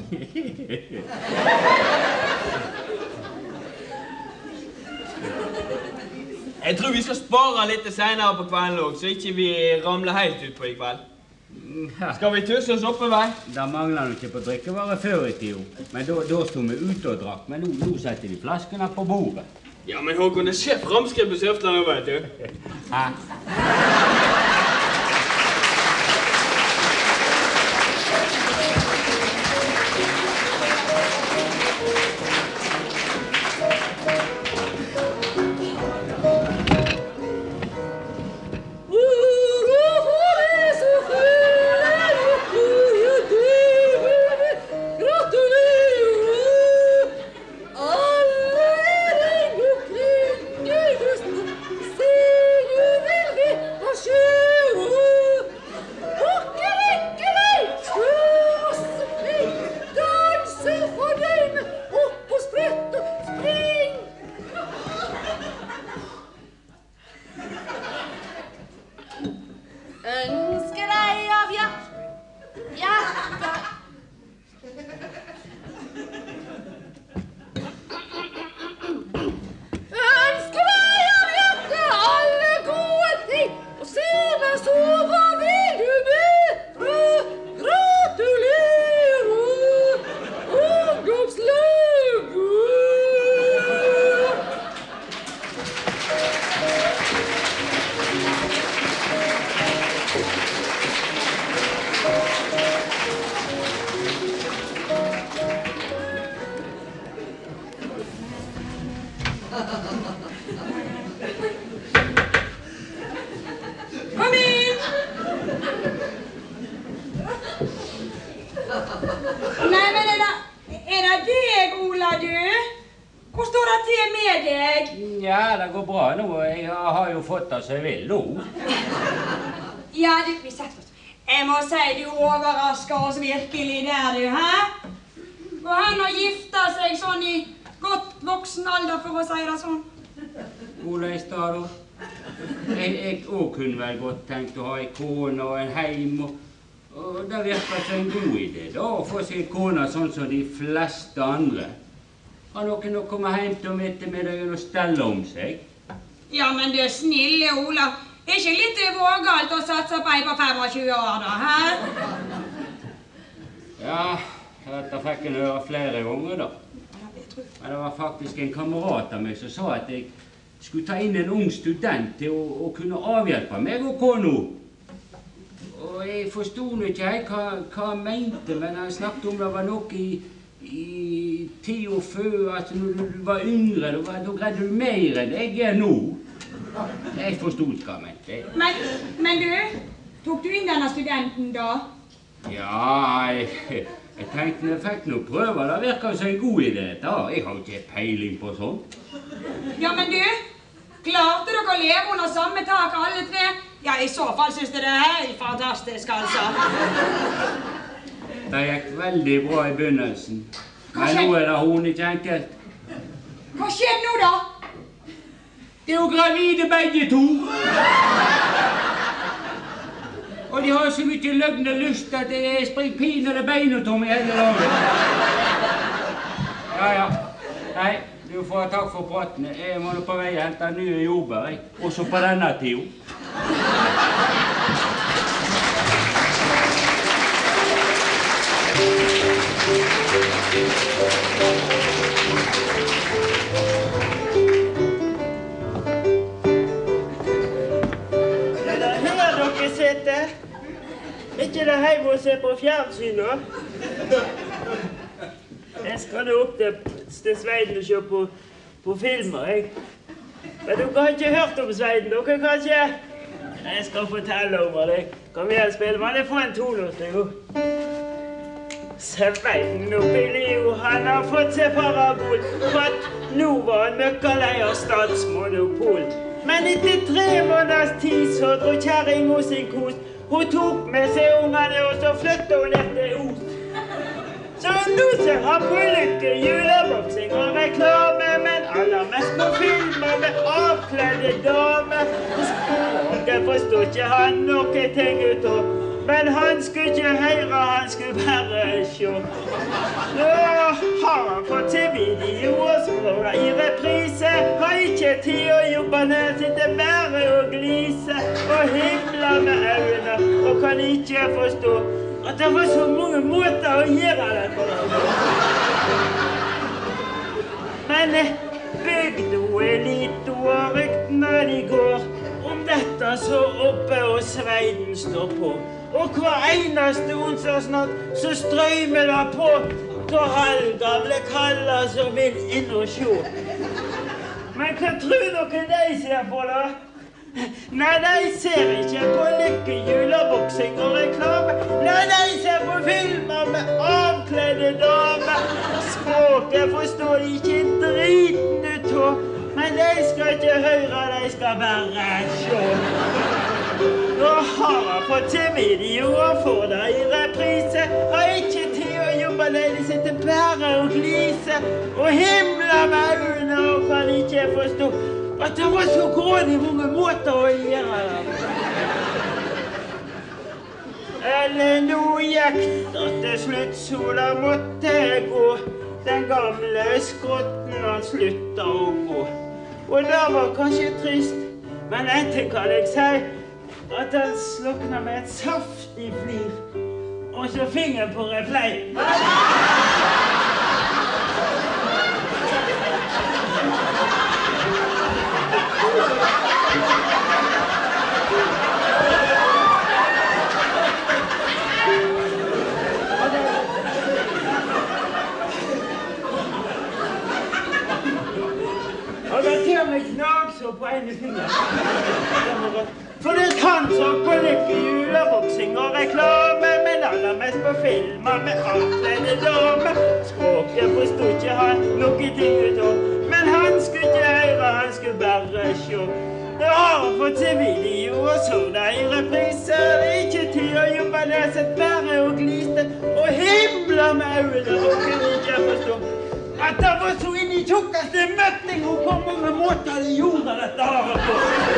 Jeg tror vi skal spare litt senere på kvelden også, så ikke vi ramler helt ut på i kveld. Skal vi tusse oss oppover? Da mangler du ikke på drikkevare før i tiden. Men da stod vi ute og drakk, men nå setter de flaskene på bordet. Ja, men Håkon, det skjer fremskritt på Søftland nå, vet du. Ja. Se, prate som jeg vil nå. Ja, du, vi setter oss. Jeg må si du overrasker oss virkelig der, du, hæ? Går han og gifter seg sånn i godt voksen alder, for å si det sånn? Hvordan da, da? Jeg også kunne vel godt tenkt å ha en kone og en heim, og det virker som en god idé, da, å få seg en kone sånn som de fleste andre. Har noen å komme hjem til om ettermiddagen og stelle om seg? Ja, men du er snille, Olav. Er ikke litt vågalt å satse på en på 25 år, da, hæ? Ja, dette fikk jeg høre flere ganger, da. Men det var faktisk en kamerat av meg som sa at jeg skulle ta inn en ung student til å kunne avhjelpe meg og kona. Og jeg forstod nå ikke hva han mente, men han snakket om det var noe i tiden før, at når du var yngre, da greide du mer enn jeg er nå. Jeg forstod ikke hva han mente. Men du, tok du inn denne studenten da? Ja, jeg tenkte når jeg fikk noen prøver, det virker som en god idé da. Jeg har ikke peiling på sånt. Ja, men du, klarte dere å leve under samme tak alle tre? Ja, i så fall synes jeg det er helt fantastisk, altså. Det gikk veldig bra i begynnelsen. Men nå er det hun ikke enkelt. Hva skjer nå da? De er jo gravide begge to. Og de har så mye løgn og lyst at det springer pinlig beina tom i hele laget. Ja. Nei, du får takk for praten. Jeg må nå på vei og hente nye jordbær, også på denne tiden. Er det her dere sitter? Ikke det hjemme og se på fjernsyn nå? Jeg skal nå opp til Sveiden og se på filmer, jeg. Men dere har ikke hørt om Sveiden, dere kanskje? Jeg skal fortelle om det. Kom igjen, spillemann, jeg får en tonlåt, jo. Sveiden oppe i Leo, han har fått seg parabol, for at nå var han møkkalei av statsmonopol. Men etter 3 måneders tid så dro kjæring hos sin kos. Hun tok med seg ungene, og så flyttet hun ned til Os. Så nå ser han på lykke, juleboksing og reklame, men aller mest på filmer med avkledde damer. Jeg forstår ikke han noe ting ut av, men han skulle ikke høre, han skulle bare se. Nå har han fått seg videoer som går i reprise, har ikke tid å jobbe ned, sitter bare og glise, og himler med øynene, og kan ikke forstå at det var så mange måter å gjøre det på. Men bygda er lite, og ryktene de går om dette så oppe og Sveiden står på. Og hver eneste onsdagsnatt så strømmer det på til halvgamle kaller som vil inn og se. Men hva tror dere de ser på da? Nei, de ser ikke på lykke, juleboksing og reklame. Nei, de ser på filmer med avkledde damer. Språket forstår de ikke driten ut av, men de skal ikke høre, de skal bare se. Nå har han fått til videoer for det i reprise, har ikke tid å jobbe, de sitter bare og gliser, og himler med øynene og kan ikke forstå at det var så grådig mange måter å gjøre det. Eller nå gikk det til slutt, sola måtte gå. Den gamle skrotten han sluttet å gå. Og det var kanskje trist, men en ting kan jeg si, at han sluknet med et saftig flir, og så fingeren på replay. Og det til meg gnagsår på ene finger. For det er han som på lykke, juleboksing og reklame, men aller mest på filmer med avkledde damer. Språket forstod ikke han noe ting ut av, men han skulle ikke høre, han skulle bare se. Rare for TV-video og så deg i repriser. Ikke tid å jobbe, leset bare og gliste. Og himler med øynene og kunne ikke forstå. At det var så inn i tjukkeste møtning og på mange måter det gjorde dette her på.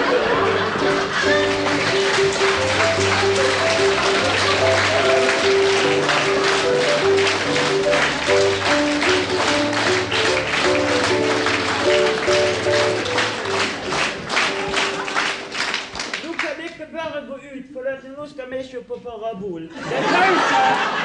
Nå kan dere bare gå ut, for nå skal vi se på parabol. Det er pause!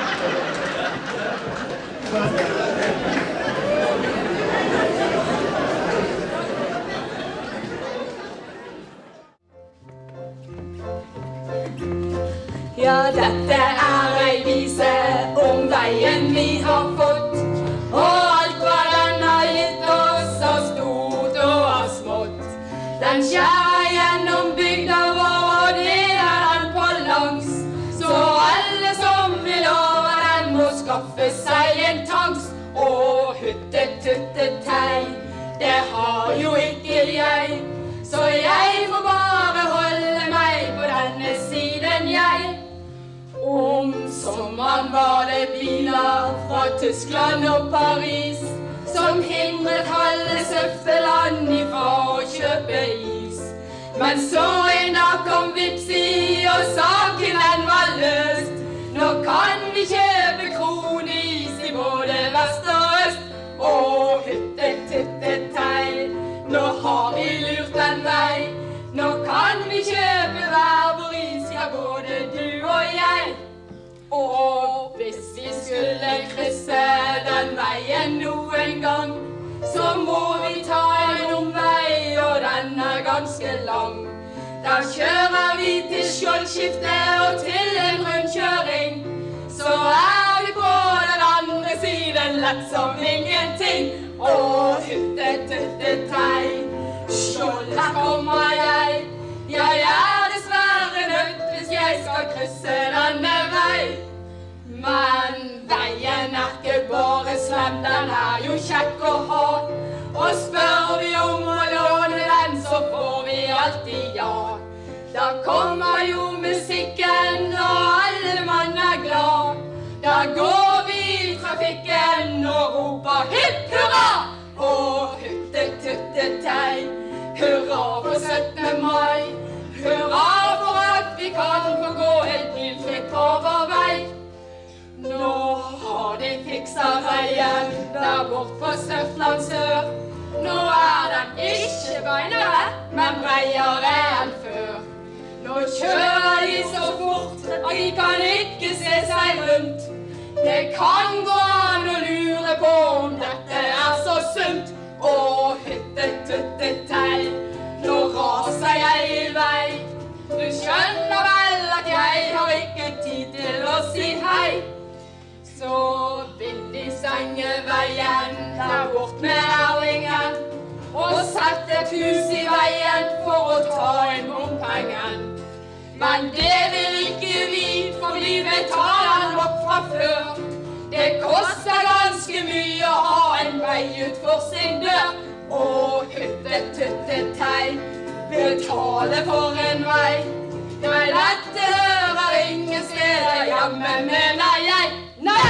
Ja, dette ei vise om veien vi har fått, og alt hva den har gitt oss av stort og av smått. Den skjærer gjennom bygda vår, og det den på langs, så alle som vil over den må skaffe seg en tanks. Og hutte-tutte-tei, det har jo ikke jeg, så jeg får bare holde meg på denne siden jeg. Om sommeren var det biler fra Tyskland og Paris som hindret halve søfteland ifra å kjøpe is. Men så en dag kom Vipsi og saken den var løst. Nå kan vi kjøpe kronis i både vest og øst. Og hutte-tutte-tei, nå har vi lurt en vei. Nå kan vi kjøpe hver vår is, ja, både du og jeg. Og hvis vi skulle krysse den veien noen gang, så må vi ta en omvei, og den er ganske lang. Da kjører vi til Skjoldskifte og til en rundkjøring, så er vi på den andre siden lett som ingenting. Og hutte-tutte-tei, Skjold, her kommer jeg. Jeg er dessverre nødt hvis jeg skal krysse denne vei. Men veien er ikke bare slem, den er jo kjekk å ha. Og spør vi om å låne den, så får vi alltid ja. Da kommer jo musikken, og alle mann er glad. Da går vi i trafikken og roper hipp hurra! Og hutte-tutte-tei, hurra for 17. mai. Hurra for at vi kan få gå helt bilfritt på vår vei. Nå har de fikset veien der bort på Støftland sør. Nå er den ikke beinere, men breiere enn før. Nå kjører de så fort at de kan ikke se seg rundt. Det kan gå an å lure på om dette er så sunt. Og hutte-tutte-tei, nå raser jeg i vei. Du skjønner vel at jeg har ikke tid til å si hei. Så vil de senge veien der bort med Erlingen, og sette et hus i veien for å ta en bompengen. Men det vil ikke vi, for vi betaler nok fra før. Det koster ganske mye å ha en vei ut for sin dør. Og hutte-tutte-tei, betale for en vei. Nei, dette hører ingen steder hjemme, mener jeg. Nei!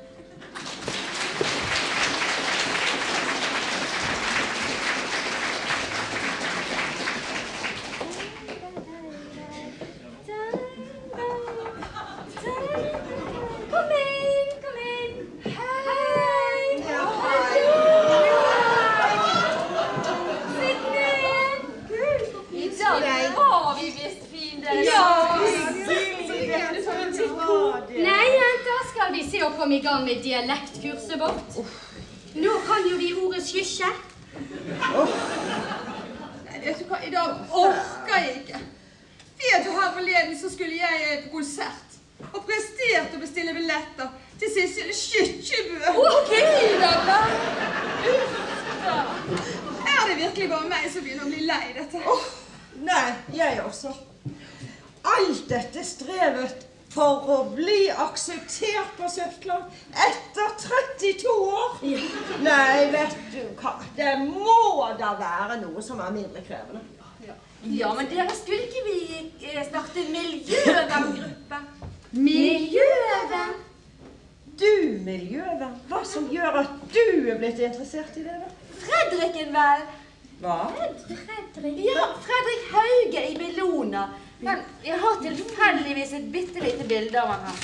Kom inn, kom inn. Hei. Ja, hei. Sitt ned. I dag har vi visst fin dag. Ja. Nei, jenter, skal vi se å komme i gang med dialektkurset vårt. Nå kan jo vi ordet skysje. Nei, vet du hva, i dag orker jeg ikke. Vet du, her forleden så skulle jeg på konsert, og presterte å bestille billetter til Sissel Skytjebø. Ok, da. Er det virkelig bare meg som begynner å bli lei dette? Nei, jeg også. Alt dette strevet for å bli akseptert på Søftland etter 32 år. Ja. Nei, vet du hva? Det må da være noe som er mindre krevende. Ja, men dere skulle ikke vi starte en miljøverngruppe? Miljøvern? Du, miljøvern? Hva som gjør at du blitt interessert i det, da? Fredriken, vel? Hva? Fredrik? Ja, Fredrik Hauge i Bellona. Men jeg har tilfeldigvis et bittelite bilde av han her.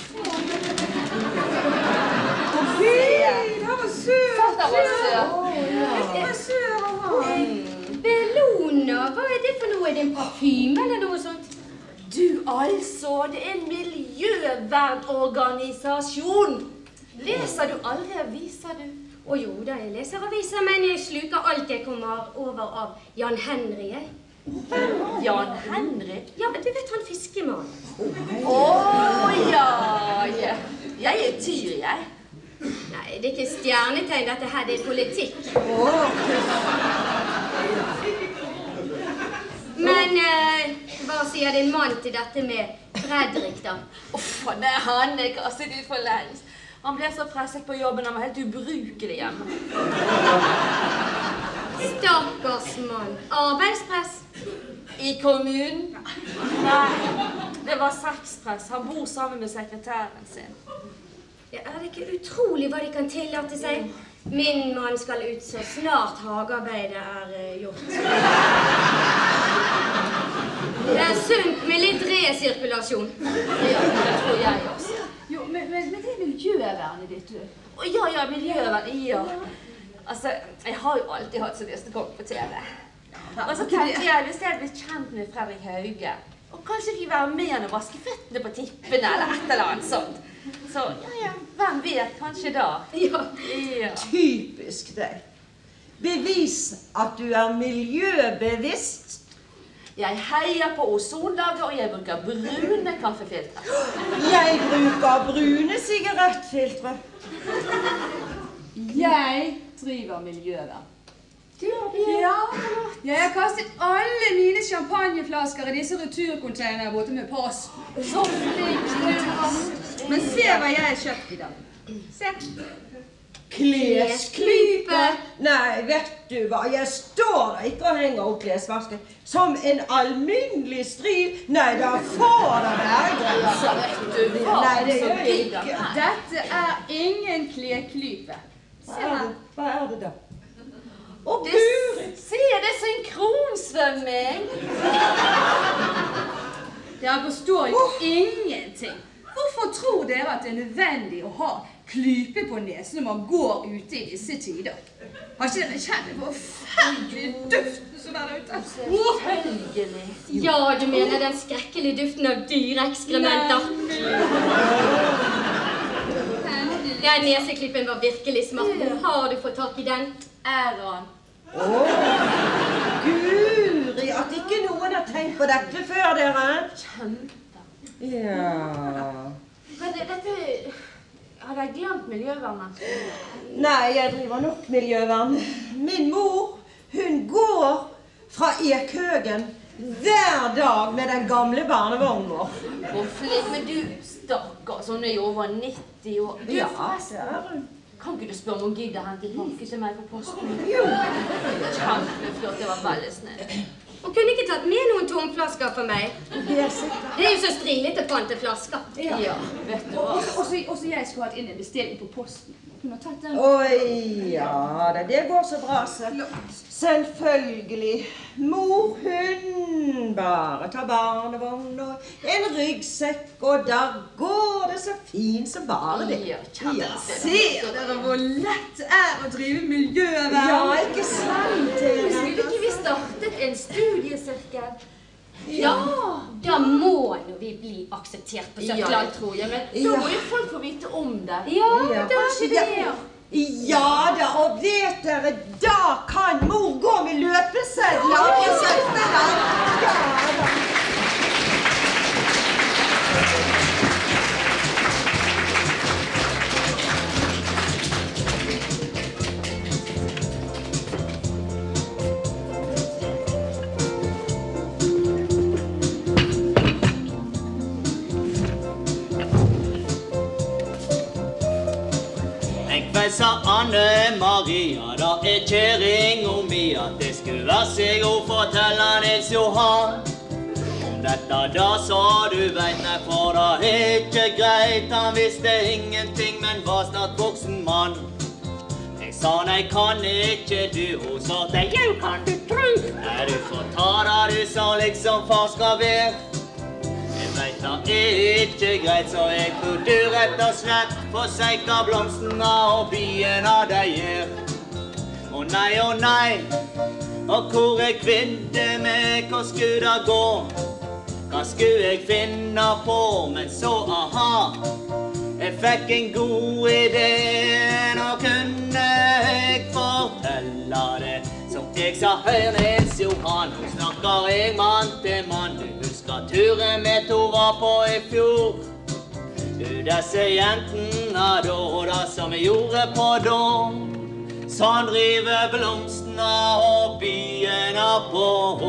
Det var søt! Det var søt! Bellona, hva er det for noe? Er det en parfyme eller noe sånt? Du, altså, det er en miljøvernorganisasjon. Leser du aldri aviser, du? Å jo da, jeg leser aviser, men jeg sluker alt jeg kommer over av Jan Henry, jeg. Jan Henry? Ja, du vet han fiskemann. Ja. Jeg er Tyr, jeg. Nei, det er ikke stjernetegn, dette her, det er politikk. Men hva sier din mann til dette med Fredrik, da? Nei, han er kastet ut for lengst. Han ble så presset på jobben, han var helt ubrukelig hjemme. Stakkars mann. Arbeidspress? I kommunen? Nei, det var sexpress. Han bor sammen med sekretæren sin. Ja, er det ikke utrolig hva de kan tillate seg? Min mann skal ut så snart hagearbeidet er gjort. Det er sunt med litt resirkulasjon. Ja, det tror jeg også. Jo, men det er miljøvernet ditt, du. Ja, miljøvern, ja. Altså, jeg har jo alltid hatt så lyst til å komme på TV. Og så tenkte jeg, hvis jeg hadde blitt kjent med Fredrik Hauge, og kanskje ikke være med han og vaske føttene på tippene, eller et eller annet sånt. Så, hvem vet, kanskje da? Ja. Typisk deg. Bevis at du er miljøbevisst. Jeg heier på ozonlaget, og jeg bruker brune kaffefiltre. Jeg bruker brune sigarettfiltre. Jeg driver miljøvern. Ja, jeg har kastet alle mine champagneflasker i disse returcontainerne borte med pass. Så flink. Men se hva jeg har kjøpt i dag. Se. Klesklype? Nei, vet du hva? Jeg står da ikke og henger opp klesvasken som en alminnelig stril. Nei, da får det være grenser. Vet du hva? Nei, det gjør jeg ikke. Dette er ingen klesklype. Hva er det da? Se, det er synkronsvømming. Dere forstår jo ingenting. Hvorfor tror dere at det er nødvendig å ha klype på nesen når man går ute i disse tider? Har ikke dere kjent det forferdelige duften som er der ute? Selvfølgelig. Ja, du mener den skrekkelige duften av dyreekskrementer. Den neseklippen var virkelig smart. Hvor har du fått tak i den? Æran. Guri, at ikke noen har tenkt på dette før, dere. Ja. Men dette... Har jeg glemt miljøvernet? Nei, jeg driver nok miljøvern. Min mor, hun går fra Ekhaugen hver dag med den gamle barnevognen vår. Hvor flink, men du, stakkars, hun er jo over 90 år. Du, forresten, kan ikke du spørre om hun gidder hente en pakke til meg på posten? Jo. Kjempeflott, det var veldig snill. Hun kunne ikke tatt med noen tomflasker for meg. Det er jo så strilete panteflasker. Ja, vet du hva? Også jeg skulle hatt inn en bestilling på posten. Kunne tatt den. Oi, ja, det går så bra, så. Selvfølgelig. Mor, hun bare tar barnevogn og en ryggsekk, og da går det så fint som bare det. Ja, kjempefint. Ser dere hvor lett det er å drive miljøvern? Ja, ikke sant, dere? Skulle ikke vi startet en studiesirkel? Ja, da må nå vi bli akseptert på Ja, Søkland. det tror jeg, men da må jo folk få vite om det. Ja, kanskje det. Ja da, og vet dere, da kan mor gå med løpesedler på Søkland. Ja da. meg, sa Anne-Maria, da kjæring om mi, at det skulle være seg å fortelle Nils Johan. Om dette da sa du vet, nei, for det ikke greit, han visste ingenting, men var snart voksen mann. Jeg sa nei, kan ikke du, hun svarte, jo kan du tro. Nei, du får ta det du sa, liksom far skal være. Jeg vet det ikke greit, så jeg burde rett og slett forseika blomstene og biene de gjør. Å nei, og hvor jeg kvidde meg, hvor skulle det gå? Hva skulle jeg finne på, men så aha, jeg fikk en god idé, nå kunne jeg fortelle det. Som jeg sa, hør Nils Johan, nå snakker jeg mann til mann. Du husker turen vi to var på i fjor. Du, disse jentene da, og det som vi gjorde på da. Sånn driver blomstene og biene på.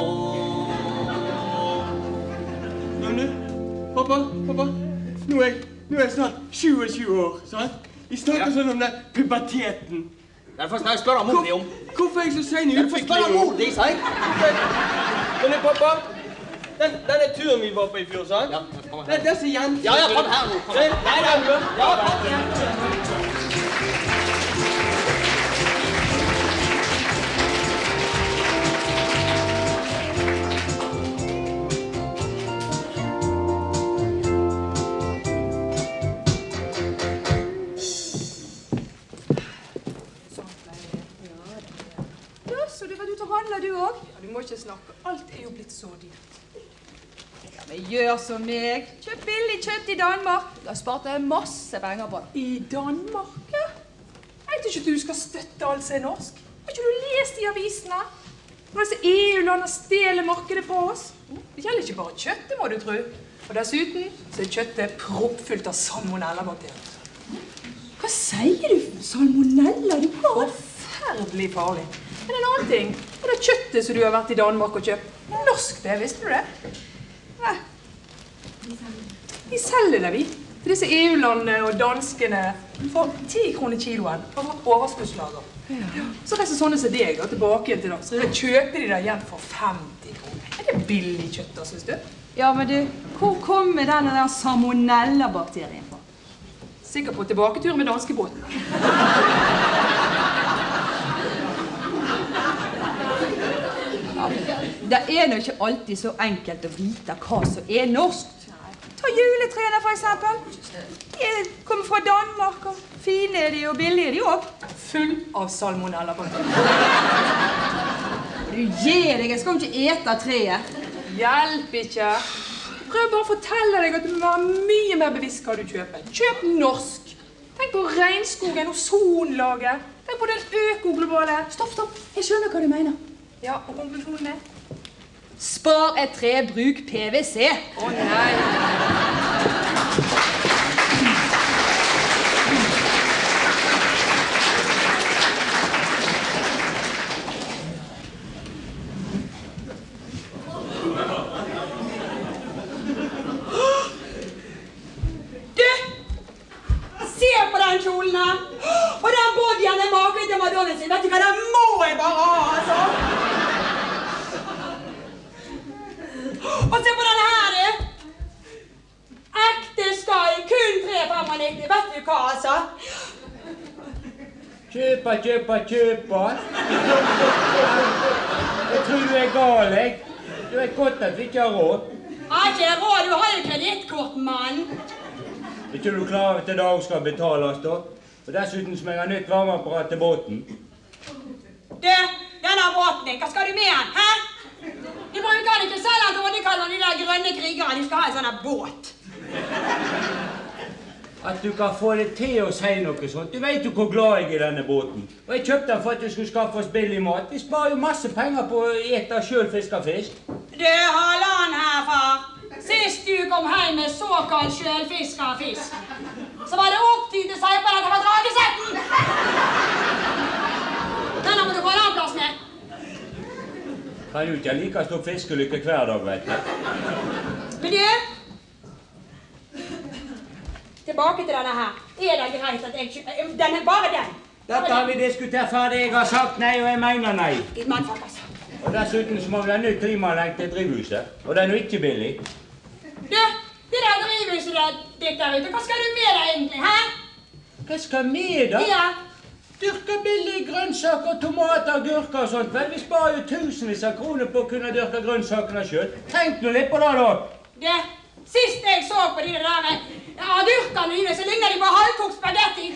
Men du, pappa, nå er jeg snart 27 år, sant? Vi snakker sånn om den puberteten. Derfor skal jeg spørre mor di om. Hvorfor er jeg så sen i utviklingen? Derfor spørre mor di, sa jeg. Men pappa, denne turen vi var på i fjor, sant? Ja, kom her. Disse jentene... Ja, kom her nå, kom her. Nei, ja, kom her. Så du var ute og handlet du også? Ja, du må ikke snakke. Alt er jo blitt så dyrt. Ja, men gjør som meg. Kjøp billig kjøtt i Danmark. Da sparte jeg masse penger på det. I Danmark? Ja. Vet ikke du skal støtte alt som er norsk? Har ikke du lest i avisene? Når disse EU-landene stjeler markedet på oss? Det gjelder ikke bare kjøttet, må du tro. Og dessuten så er kjøttet proppfullt av salmonella-bakterier. Hva sier du? Salmonella? Du har forferdelig farlig. Men en annen ting, er det kjøttet som du har vært i Danmark og kjøpt? Norsk det, visste du det? Nei. Vi selger det, vi. Til disse EU-landene og danskene for 10 kroner kiloen for overskuddslager. Ja. Så reiser sånne som deg da, tilbake igjen til dem, så kjøper de det igjen for 50 kroner. Er det billig kjøtt da, synes du? Ja, men du, hvor kommer denne der salmonella-bakterien fra? Sikkert på tilbaketur med danskebåten. Det er jo ikke alltid så enkelt å vite hva som er norsk. Ta juletrene for eksempel. De kommer fra Danmark, og fine er de og billige er de også. Full av salmonella. Du gir deg, jeg skal ikke ete treet. Hjelp ikke. Prøv bare å fortelle deg at du må være mye mer bevisst hva du kjøper. Kjøp norsk. Tenk på regnskogen, ozonlaget. Tenk på den økoglobale. Stopp. Jeg skjønner hva du mener. Ja, og konklusjonen er? Spar et tre, bruk PVC. Å nei. Du! Se på den kjolen her. Og den bodyen er maken til Madonna sin. Vet du hva, den må jeg bare ha, altså. Og se på denne her, du! Ekte Sky, kun 3,95. Vet du hva, altså? Kjøpa. Jeg tror du er gal, jeg. Du vet godt at vi ikke har råd. Har ikke råd, du har jo kredittkort, mann. Er ikke du klar til da hun skal betales, da? Og dessuten som jeg har nytt varmeapparat til båten. Du, denne båten din, hva skal du med den, hæ? De bruker den ikke selv at de kaller de der grønne krigere, de skal ha en sånn båt. At du kan få det til å si noe sånt. Du vet jo hvor glad jeg er i denne båten. Og jeg kjøpte den for at du skulle skaffe oss billig mat. Vi sparer jo masse penger på å ete selv fisket fisk. Du, Halland her, far. Sist du kom hjem med såkalt selvfisket fisk, så var det opp til å si på deg at det var dragesetten. Denne må du gå en annen plass med. Kan jo ikke like stor fiskelykke hver dag, vet du. Men du, tilbake til denne her. Er det greit at jeg kjøper... Bare den. Dette har vi diskutert ferdig. Jeg har sagt nei, og jeg mener nei. Ditt mannfolk, altså. Og dessuten så må vi ha nytt klimaanlegg til drivhuset. Og det er jo ikke billig. Du, det der drivhuset ditt der ute, hva skal du med deg egentlig, hæ? Hva skal vi da? Ja. Dyrke billige grønnsaker, tomater, gurker og sånt. Vel, vi sparer jo tusenvis av kroner på å kunne dyrke grønnsakene selv. Tenk nå litt på det da. Det, sist jeg så på de der agurkene dine, så ligner de på halvkokt spagetti.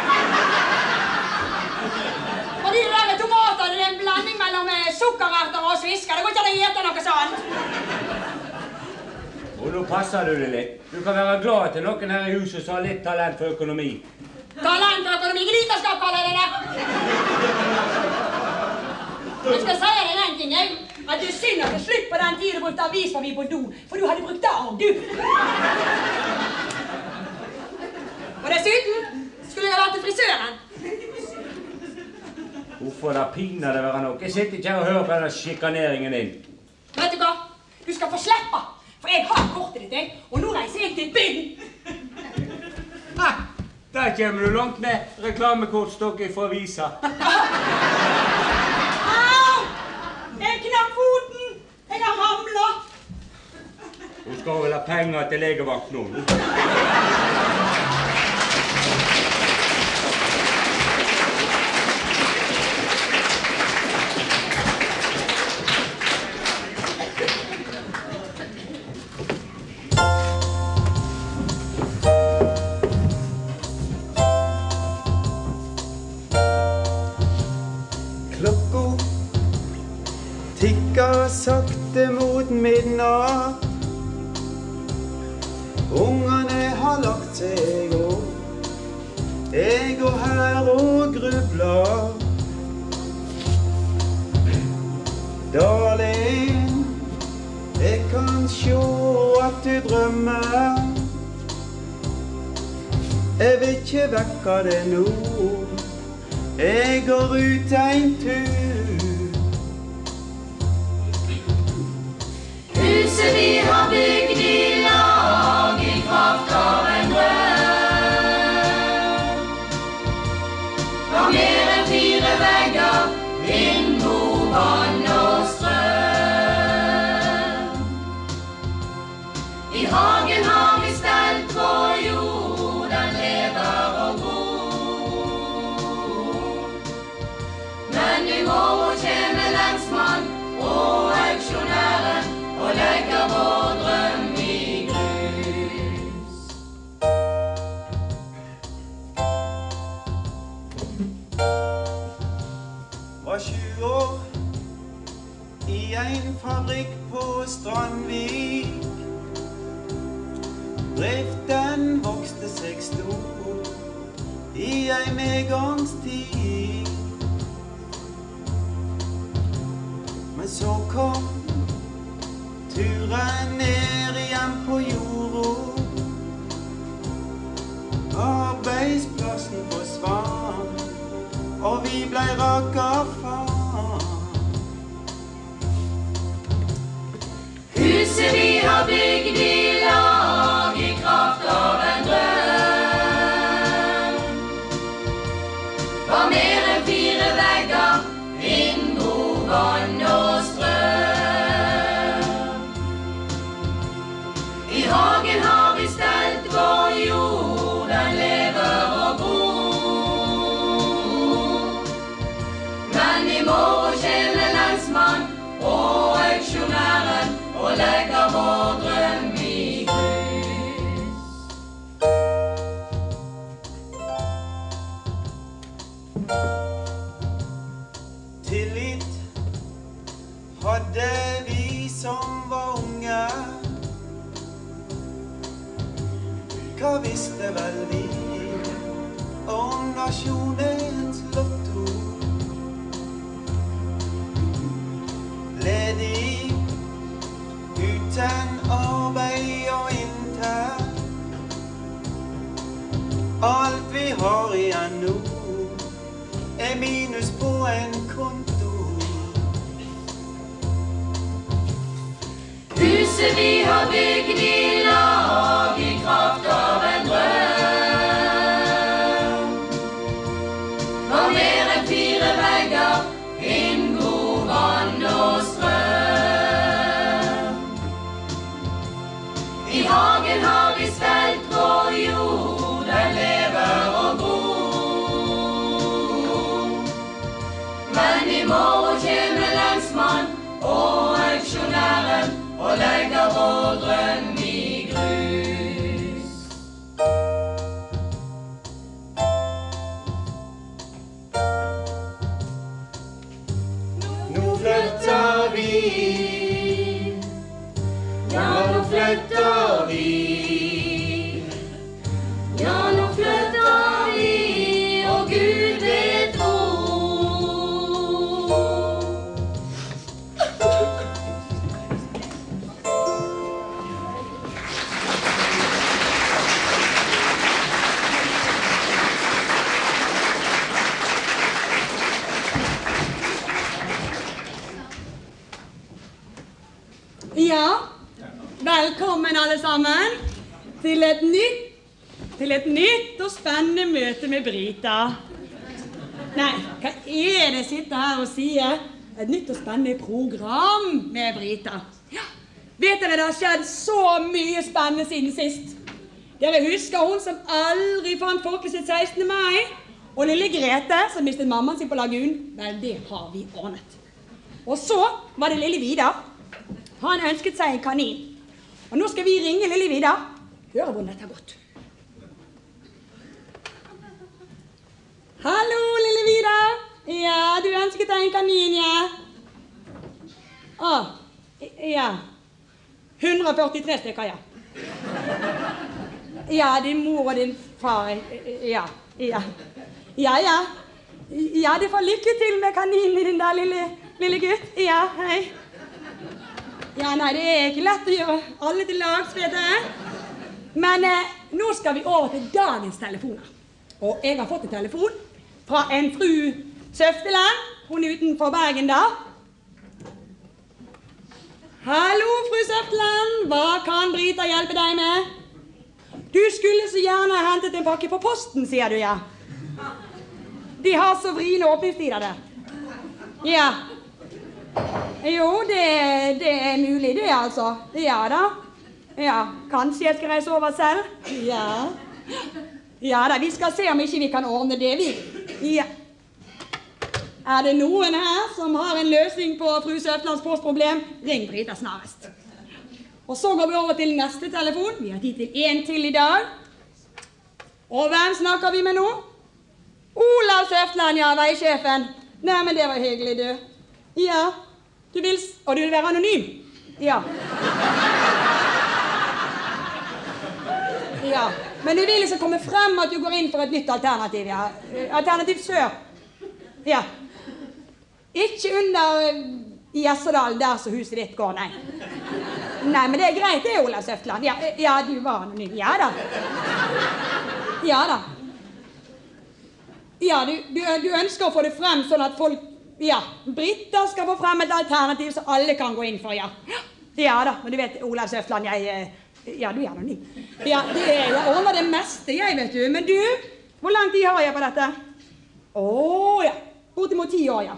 Og de der tomatene, det er en blanding mellom sukkererter og svisker. Det går ikke an å gjete noe sånt. Og nå passer du det litt. Du kan være glad til noen her i huset som har litt talent for økonomi. Talent for økonomi, gliterskap kaller jeg det. Jeg skal si deg en ting, jeg. At det er synd at det slutt på den tiden du brukte avispapir på do, for du hadde brukt det også, du. Og dessuten skulle jeg ha vært til frisøren. Hvorfor da piner det være nok? Jeg sitter ikke her og hører på denne sjikaneringen din. Vet du hva? Du skal få slippe, for jeg har kortet ditt, jeg, og nå reiser jeg til bygden. Der kommer du langt med reklamekortstokken for visa. Au! Jeg knapp foten! Jeg har ramlet! Hun skal vel ha penger til legevakt nå. Sakte mot midnatt. Ungene har lagt seg og jeg går her og grubler. Darling, jeg kan sjå at du drømmer. Jeg vil ikke vekke deg nå. Jeg går ut en tur. Huset vi har bygd i lag i kraft av en drøm. Var mer enn 4 vegger, innbo, vann og strøm. I hagen har vi stelt vår jord, den lever og gror. Men i morgen kommer lensmann og auksjonæren og legger vår drøm i grus. Var 20 år i en fabrikk på Strandvik. Driften vokste seg stor i en medgangstid. Men så kom turen ned igjen på jorda. Arbeidsplassen forsvant, og vi ble raka faen. Huset vi har bygd i lag i kraft av en drøm. Var mer enn 4 vegger, innbo, vann og strøm. I hagen har vi stelt vår jord, den lever og gror. Men i morgen kommer lensmann og auksjonæren og legger vår drøm i grus. Tillit hadde vi som var unge. Hva visste vel vi om nasjonens lotto? Ledig, uten arbeid og inntekt. Alt vi har igjen nå er minus på en konto. Huset vi har bygd i lag i kraft av en drøm. Var dagen har vi svelt vår jord, den lever og gror. Men I morgen kommer lensmann og auksjonæren og legger vår drøm I grus. Nå flytter vi, ja, nå flytter vi. Ja, nå flytter vi, og Gud vet hvor. Ja, velkommen alle sammen til et nytt og spennende møte med Brita. Nei, hva det jeg sitter her og sier? Et nytt og spennende program med Brita. Ja, vet dere det har skjedd så mye spennende siden sist? Dere husker hun som aldri fant folket sitt 16. mai? Og lille Grete som mistet mammaen sin på lagun? Vel, det har vi ordnet. Og så var det lille Vidar. Han ønsket seg en kanin. Og nå skal vi ringe lille Vidar. Hør hvordan dette har gått. Hallo, lille Vidar. Ja, du ønsket deg en kanin, ja. Ja. 143 stykker, ja. Ja, din mor og din far. Ja. Ja, du får lykke til med kaninen din der, lille gutt. Ja, hei. Ja, nei, det ikke lett å gjøre alle til lags, vet jeg. Men nå skal vi over til dagens telefoner. Og jeg har fått en telefon fra en fru Søfteland. Hun utenfor Bergen da. Hallo, fru Søfteland. Hva kan Brita hjelpe deg med? Du skulle så gjerne ha hentet en pakke på posten, sier du, ja. De har så vriene åpningstider der. Ja. Jo, det mulig det, altså. Ja da. Ja, kanskje jeg skal reise over selv? Ja. Ja da, vi skal se om ikke vi kan ordne det, vi. Ja. Er det noen her som har en løsning på fru Søftelands postproblem? Ring Brita snarest. Og så går vi over til neste telefon. Vi har tid til en til I dag. Og hvem snakker vi med nå? Olav Søfteland, ja, veisjefen. Nei, men det var hyggelig, du. Ja, og du vil være anonym? Ja. Ja, men du vil liksom komme frem at du går inn for et nytt alternativ, ja. Alternativ sør. Ja. Ikke under I Gjessedal, der så huset ditt går, nei. Nei, men det greit, det Olav Søfteland. Ja, du var anonym. Ja da. Ja da. Ja, du ønsker å få det frem sånn at folk, ja, Brita skal få frem et alternativ så alle kan gå inn for, ja. Ja da, men du vet, Olav Søfteland, ja, du anonym. Ja, jeg ordner det meste, jeg vet du. Men du, hvor lang tid har jeg på dette? Ja, bortimot 10 år, ja.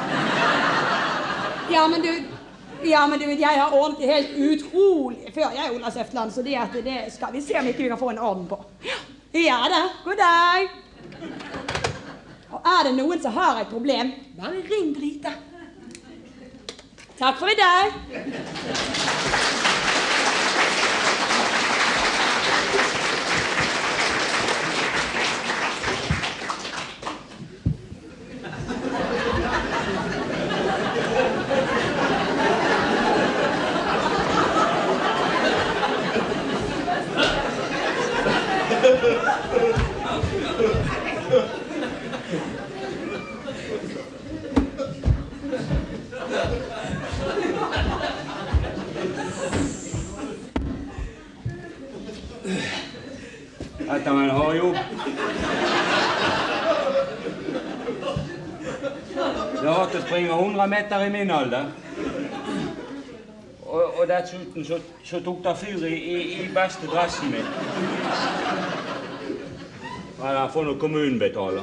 Ja, men du, jeg har ordnet det helt utrolig før jeg Olav Søfteland, så det skal vi se om ikke vi kan få en orden på. Ja da, god dag. Og det noen som har et problem, bare ring Brita. Takk for I dag. Dette var en hard jobb. Det har hatt å springe 100 meter I min alder. Og dessuten så tok det fyr I beste dressen min. Men han får noe kommunen betale.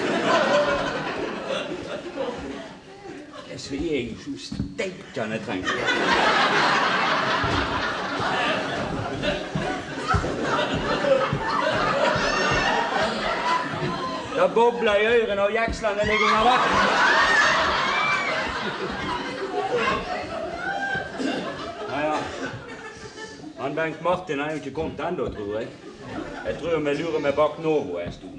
Så jeg jo så steikende trengt. Det bobler i ørene og jekslene ligger under vann. Ja. Han Bengt Martin har jo ikke kommet enda, tror jeg. Jeg tror vi lurer meg bak Novo en stund.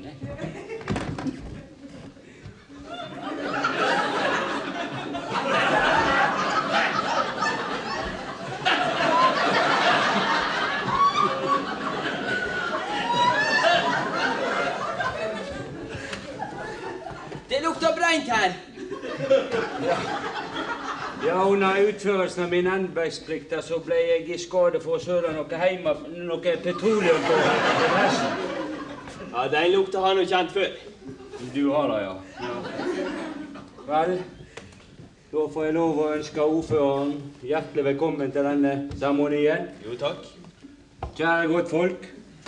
Det lukter brent her. Ja, under utførelsen av min embedsplikter så ble jeg i skade for å søle noe petroleum på resten. Ja, den lukter har noe kjent før. Du har det, ja. Vel, da får jeg lov å ønske ordføreren hjertelig velkommen til denne seremonien. Jo, takk. Kjære godt folk.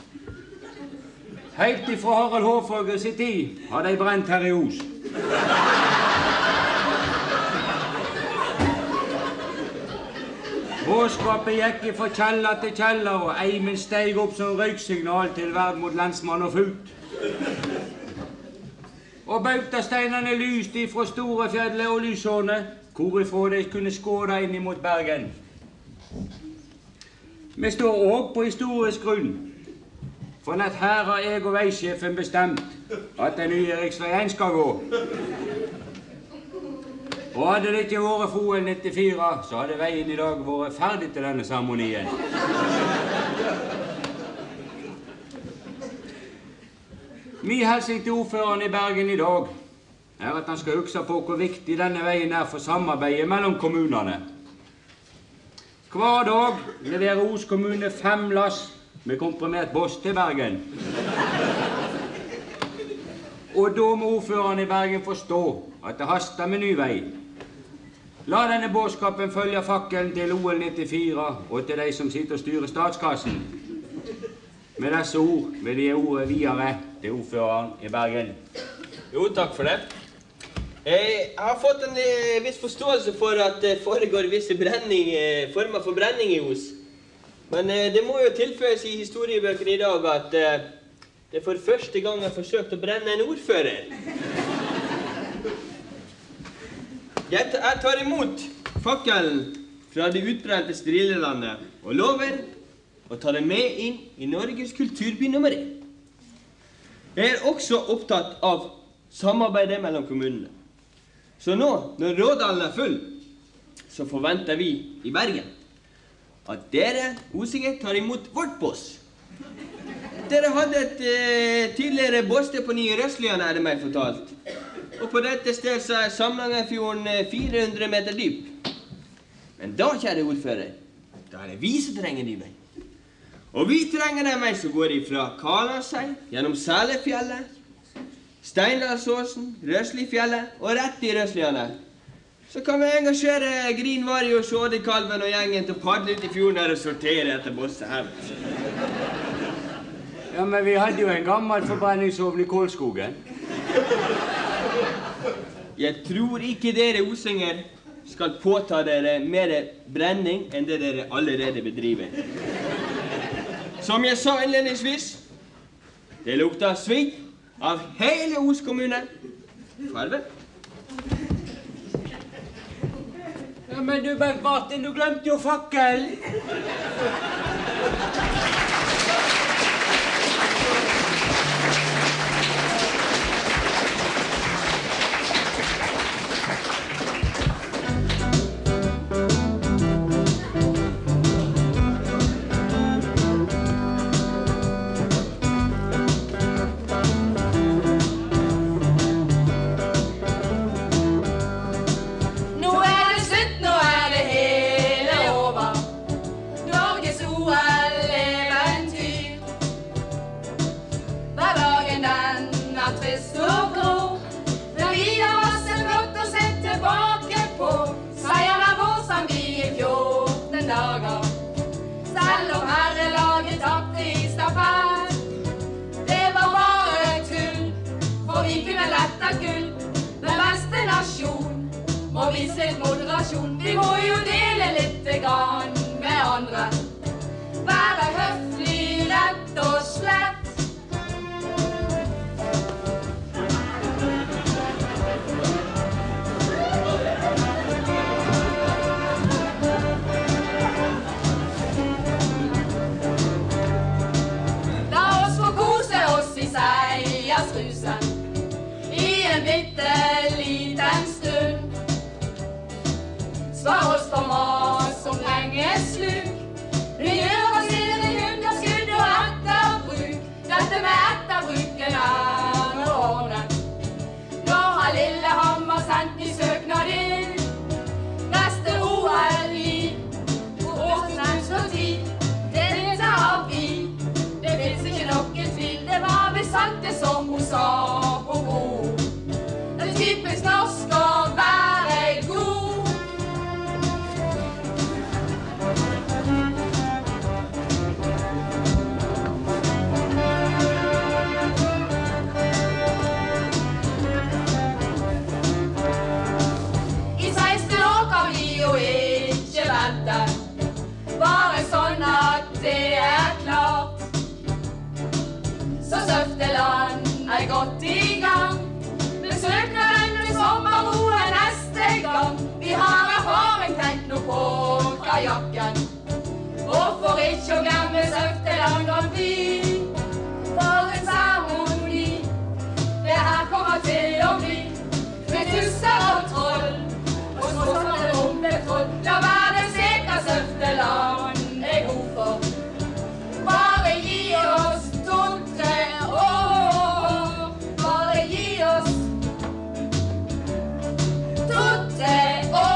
Helt ifra Harald Hårfagre sin tid har de brent her i Os. Råskapet gikk fra kjeller til kjeller, og eimen steg opp som røyksignal til verd mot lensmann og fut. Og bautasteinene lyste ifra Storefjellet og Lysårene, hvorifra de kunne skåde inn imot Bergen. Vi står også på historisk grunn, for nett her har jeg og veisjefen bestemt at den nye riksvei 1 skal gå. Og hadde det ikke vært for OL 94, så hadde veien i dag vært ferdig til denne seremonien. Min hilsen til ordføreren i Bergen i dag er at han skal huske på hvor viktig denne veien er for samarbeidet mellom kommunene. Hver dag leverer Os kommune 5 lass med komprimert boss til Bergen. Og da må ordføreren i Bergen forstå at det haster med ny vei. La denne båtskapen følge fakkelen til OL 94 og til de som sitter og styrer statskassen. Med disse ord vil jeg gi ordet videre til ordføreren i Bergen. Jo, takk for det. Jeg har fått en viss forståelse for at det foregår visse former for brenning i Os. Men det må jo tilføyes i historiebøkene i dag at det for første gang er forsøkt å brenne en ordfører. Jeg tar imot fakkelen fra det utbrente Strilelandet og lover å ta det med inn i Norges kulturby nummer 1. Jeg er også opptatt av samarbeidet mellom kommunene. Så nå, når Rådalen er full, så forventer vi i Bergen at dere, osinger, tar imot vårt boss. Dere hadde et tidligere bossdeponi i Røslian, er det meg fortalt. Og på dette stedet så er Samlangerfjorden 400 meter dyp. Men da, kjære ordfører, da er det vi som trenger ny vei. Og vi trenger en vei som går ifra Kalandsei, gjennom Sælefjellet, Steindalsåsen, Røslifjellet og rett i Røsliane. Så kan vi engasjere Grin, Vari og Sjådekalven og gjengen til å padle ut i fjorden her og sortere etter bosset her. Ja, men vi hadde jo en gammel forbrenningsovn i Kålskogen. Jeg tror ikke dere osinger skal påta dere mer brenning enn det dere allerede bedriver. Som jeg sa innledningsvis, det lukter svidd av hele Os kommune. Farvel. Ja, men du, Bengt Martin, du glemte jo fakkel. Og vise litt moderasjon. Vi må jo dele litt grann med andre. Være høflig, rett og slett. jakken. Og for ikke å glemme Søfteland Grand Prix. For en seremoni det her kommer til å bli. Med tusser og troll, og sånne rumpetroll. La verden se hva Søfteland er god for. Bare gi oss 2-3 år. Bare gi oss 2-3 år.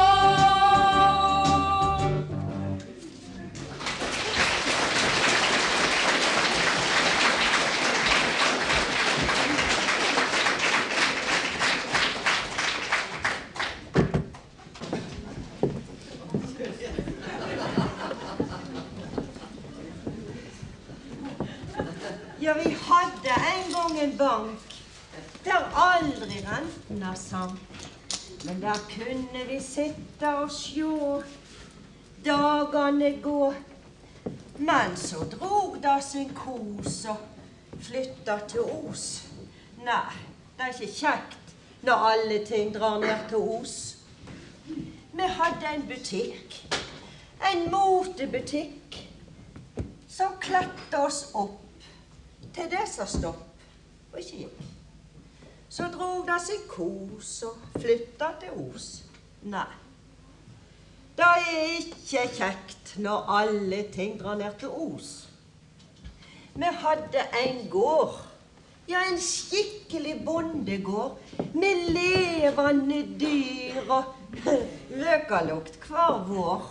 Ja, vi hadde en gang en bank der aldri rentene sank. Men der kunne vi sitte og sjå dagene gå. Men så drog det sin kos og flytta til Os. Nei, det er ikke kjekt når alle ting drar ned til Os. Vi hadde en butikk, en motebutikk, som klette oss opp til det som stopp og ikke gikk. Så drog det sin kos og flytta til Os. Nei, det er ikke kjekt når alle ting drar ned til Os. Vi hadde en gård, ja, en skikkelig bondegård med levende dyr og løkalukt hver vår.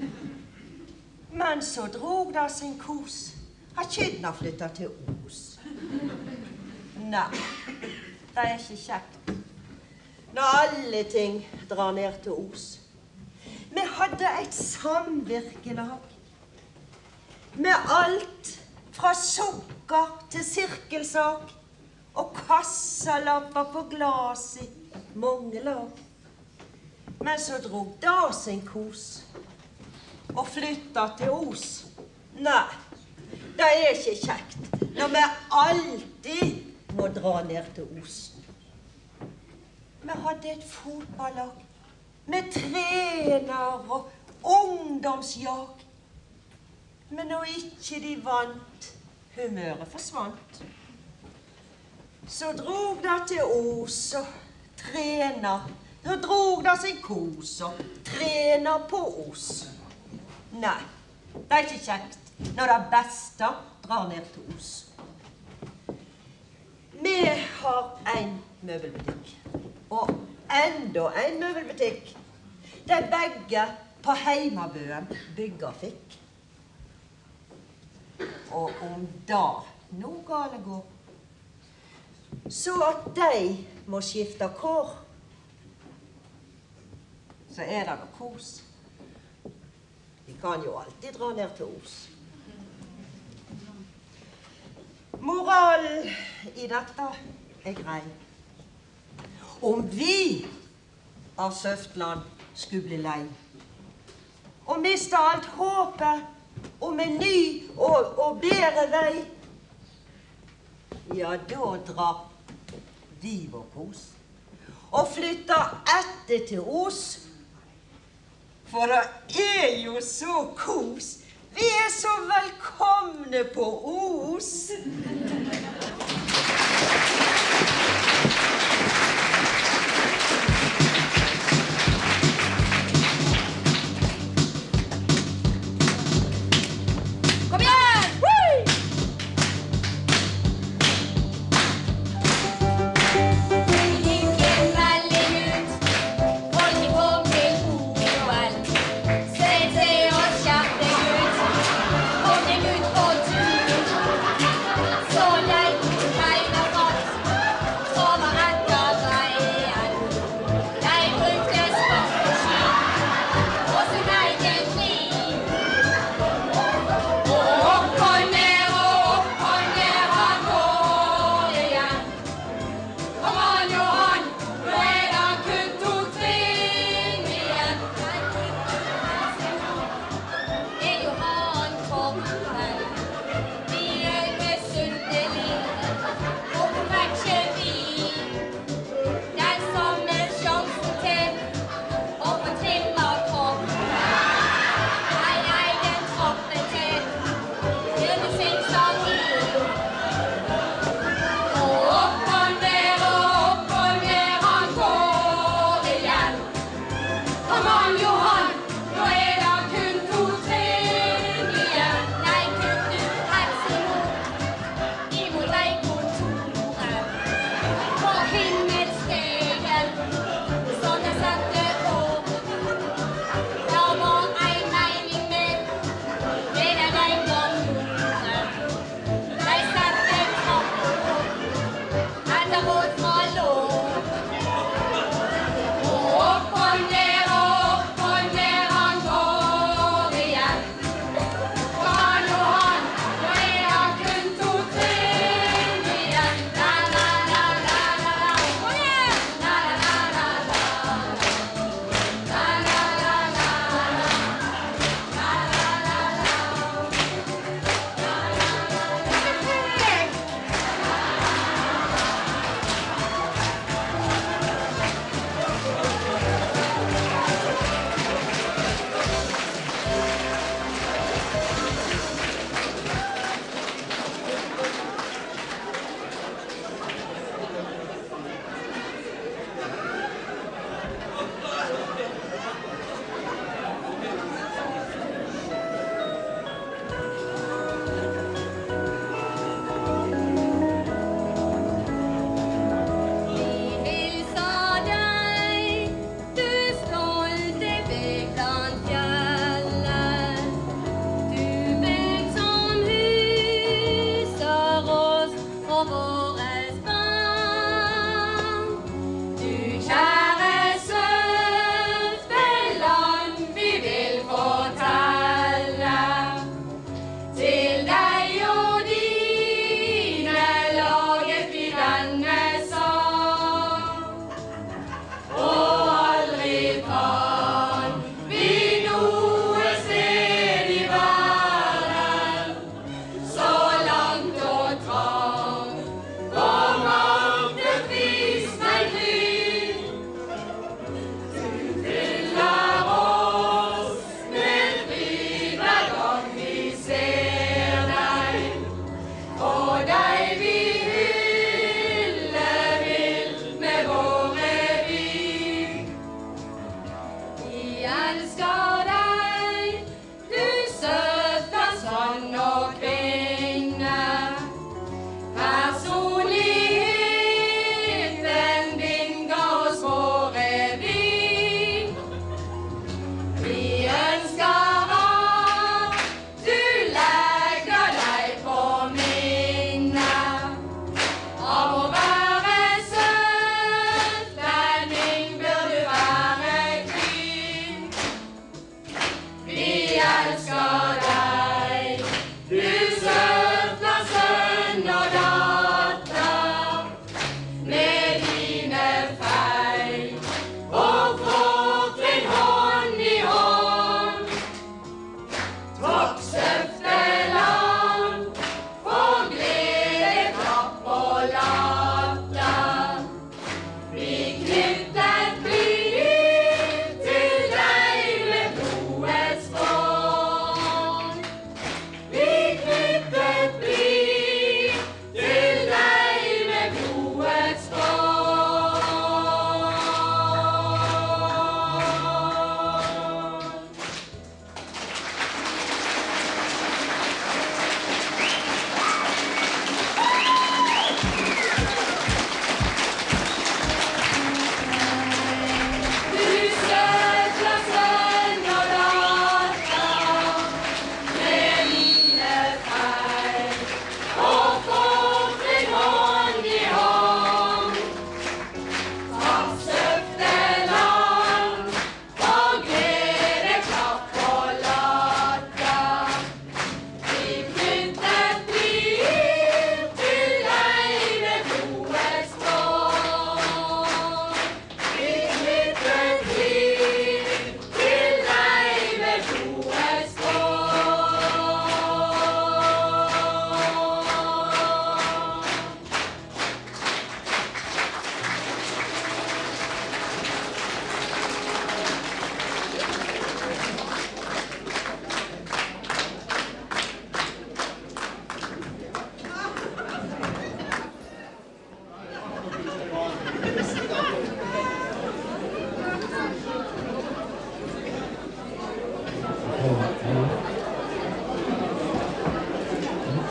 Men så drog det sin kos. Har kyrna flyttet til Os. Nei, det er ikke kjekt når alle ting drar ned til Os. Vi hadde et samvirkelag med alt fra sukker til sirkelsak og kassalapper på glas i mange lag. Men så drog da sin kos og flyttet til Os. Nei, det er ikke kjekt når vi alltid må dra ned til Os. Vi hadde et fotballag med trener og ungdomsjag. Men når ikke de vant, humøret forsvant. Så drog det til Os og trener. Så drog det sin kos og trener på Os. Nei, det er ikke kjekt når det beste drar ned til Os. Vi har en møbelbutikk, og enda en møbelbutikk. De begge på Heimabøen bygger fikk. Og om da noe gale går, så at de må skifte kår, så er det noe kos. Vi kan jo alltid dra ned til Os. Moralen i dette er grei. Om vi av Søftland skulle bli lei, og miste alt håpet om en ny og bedre vei, ja, da drar vi vår kos og flytter etter til Os. For det er jo så kos. Vi er så velkomne på Os. Kom igjen! Woo! Gikk en melding ut, folk kom til OL. Se til oss, kjære Gud, kom deg ut på tur.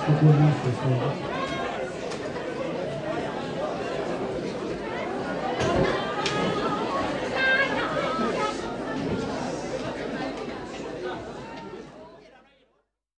skal gå lyset for.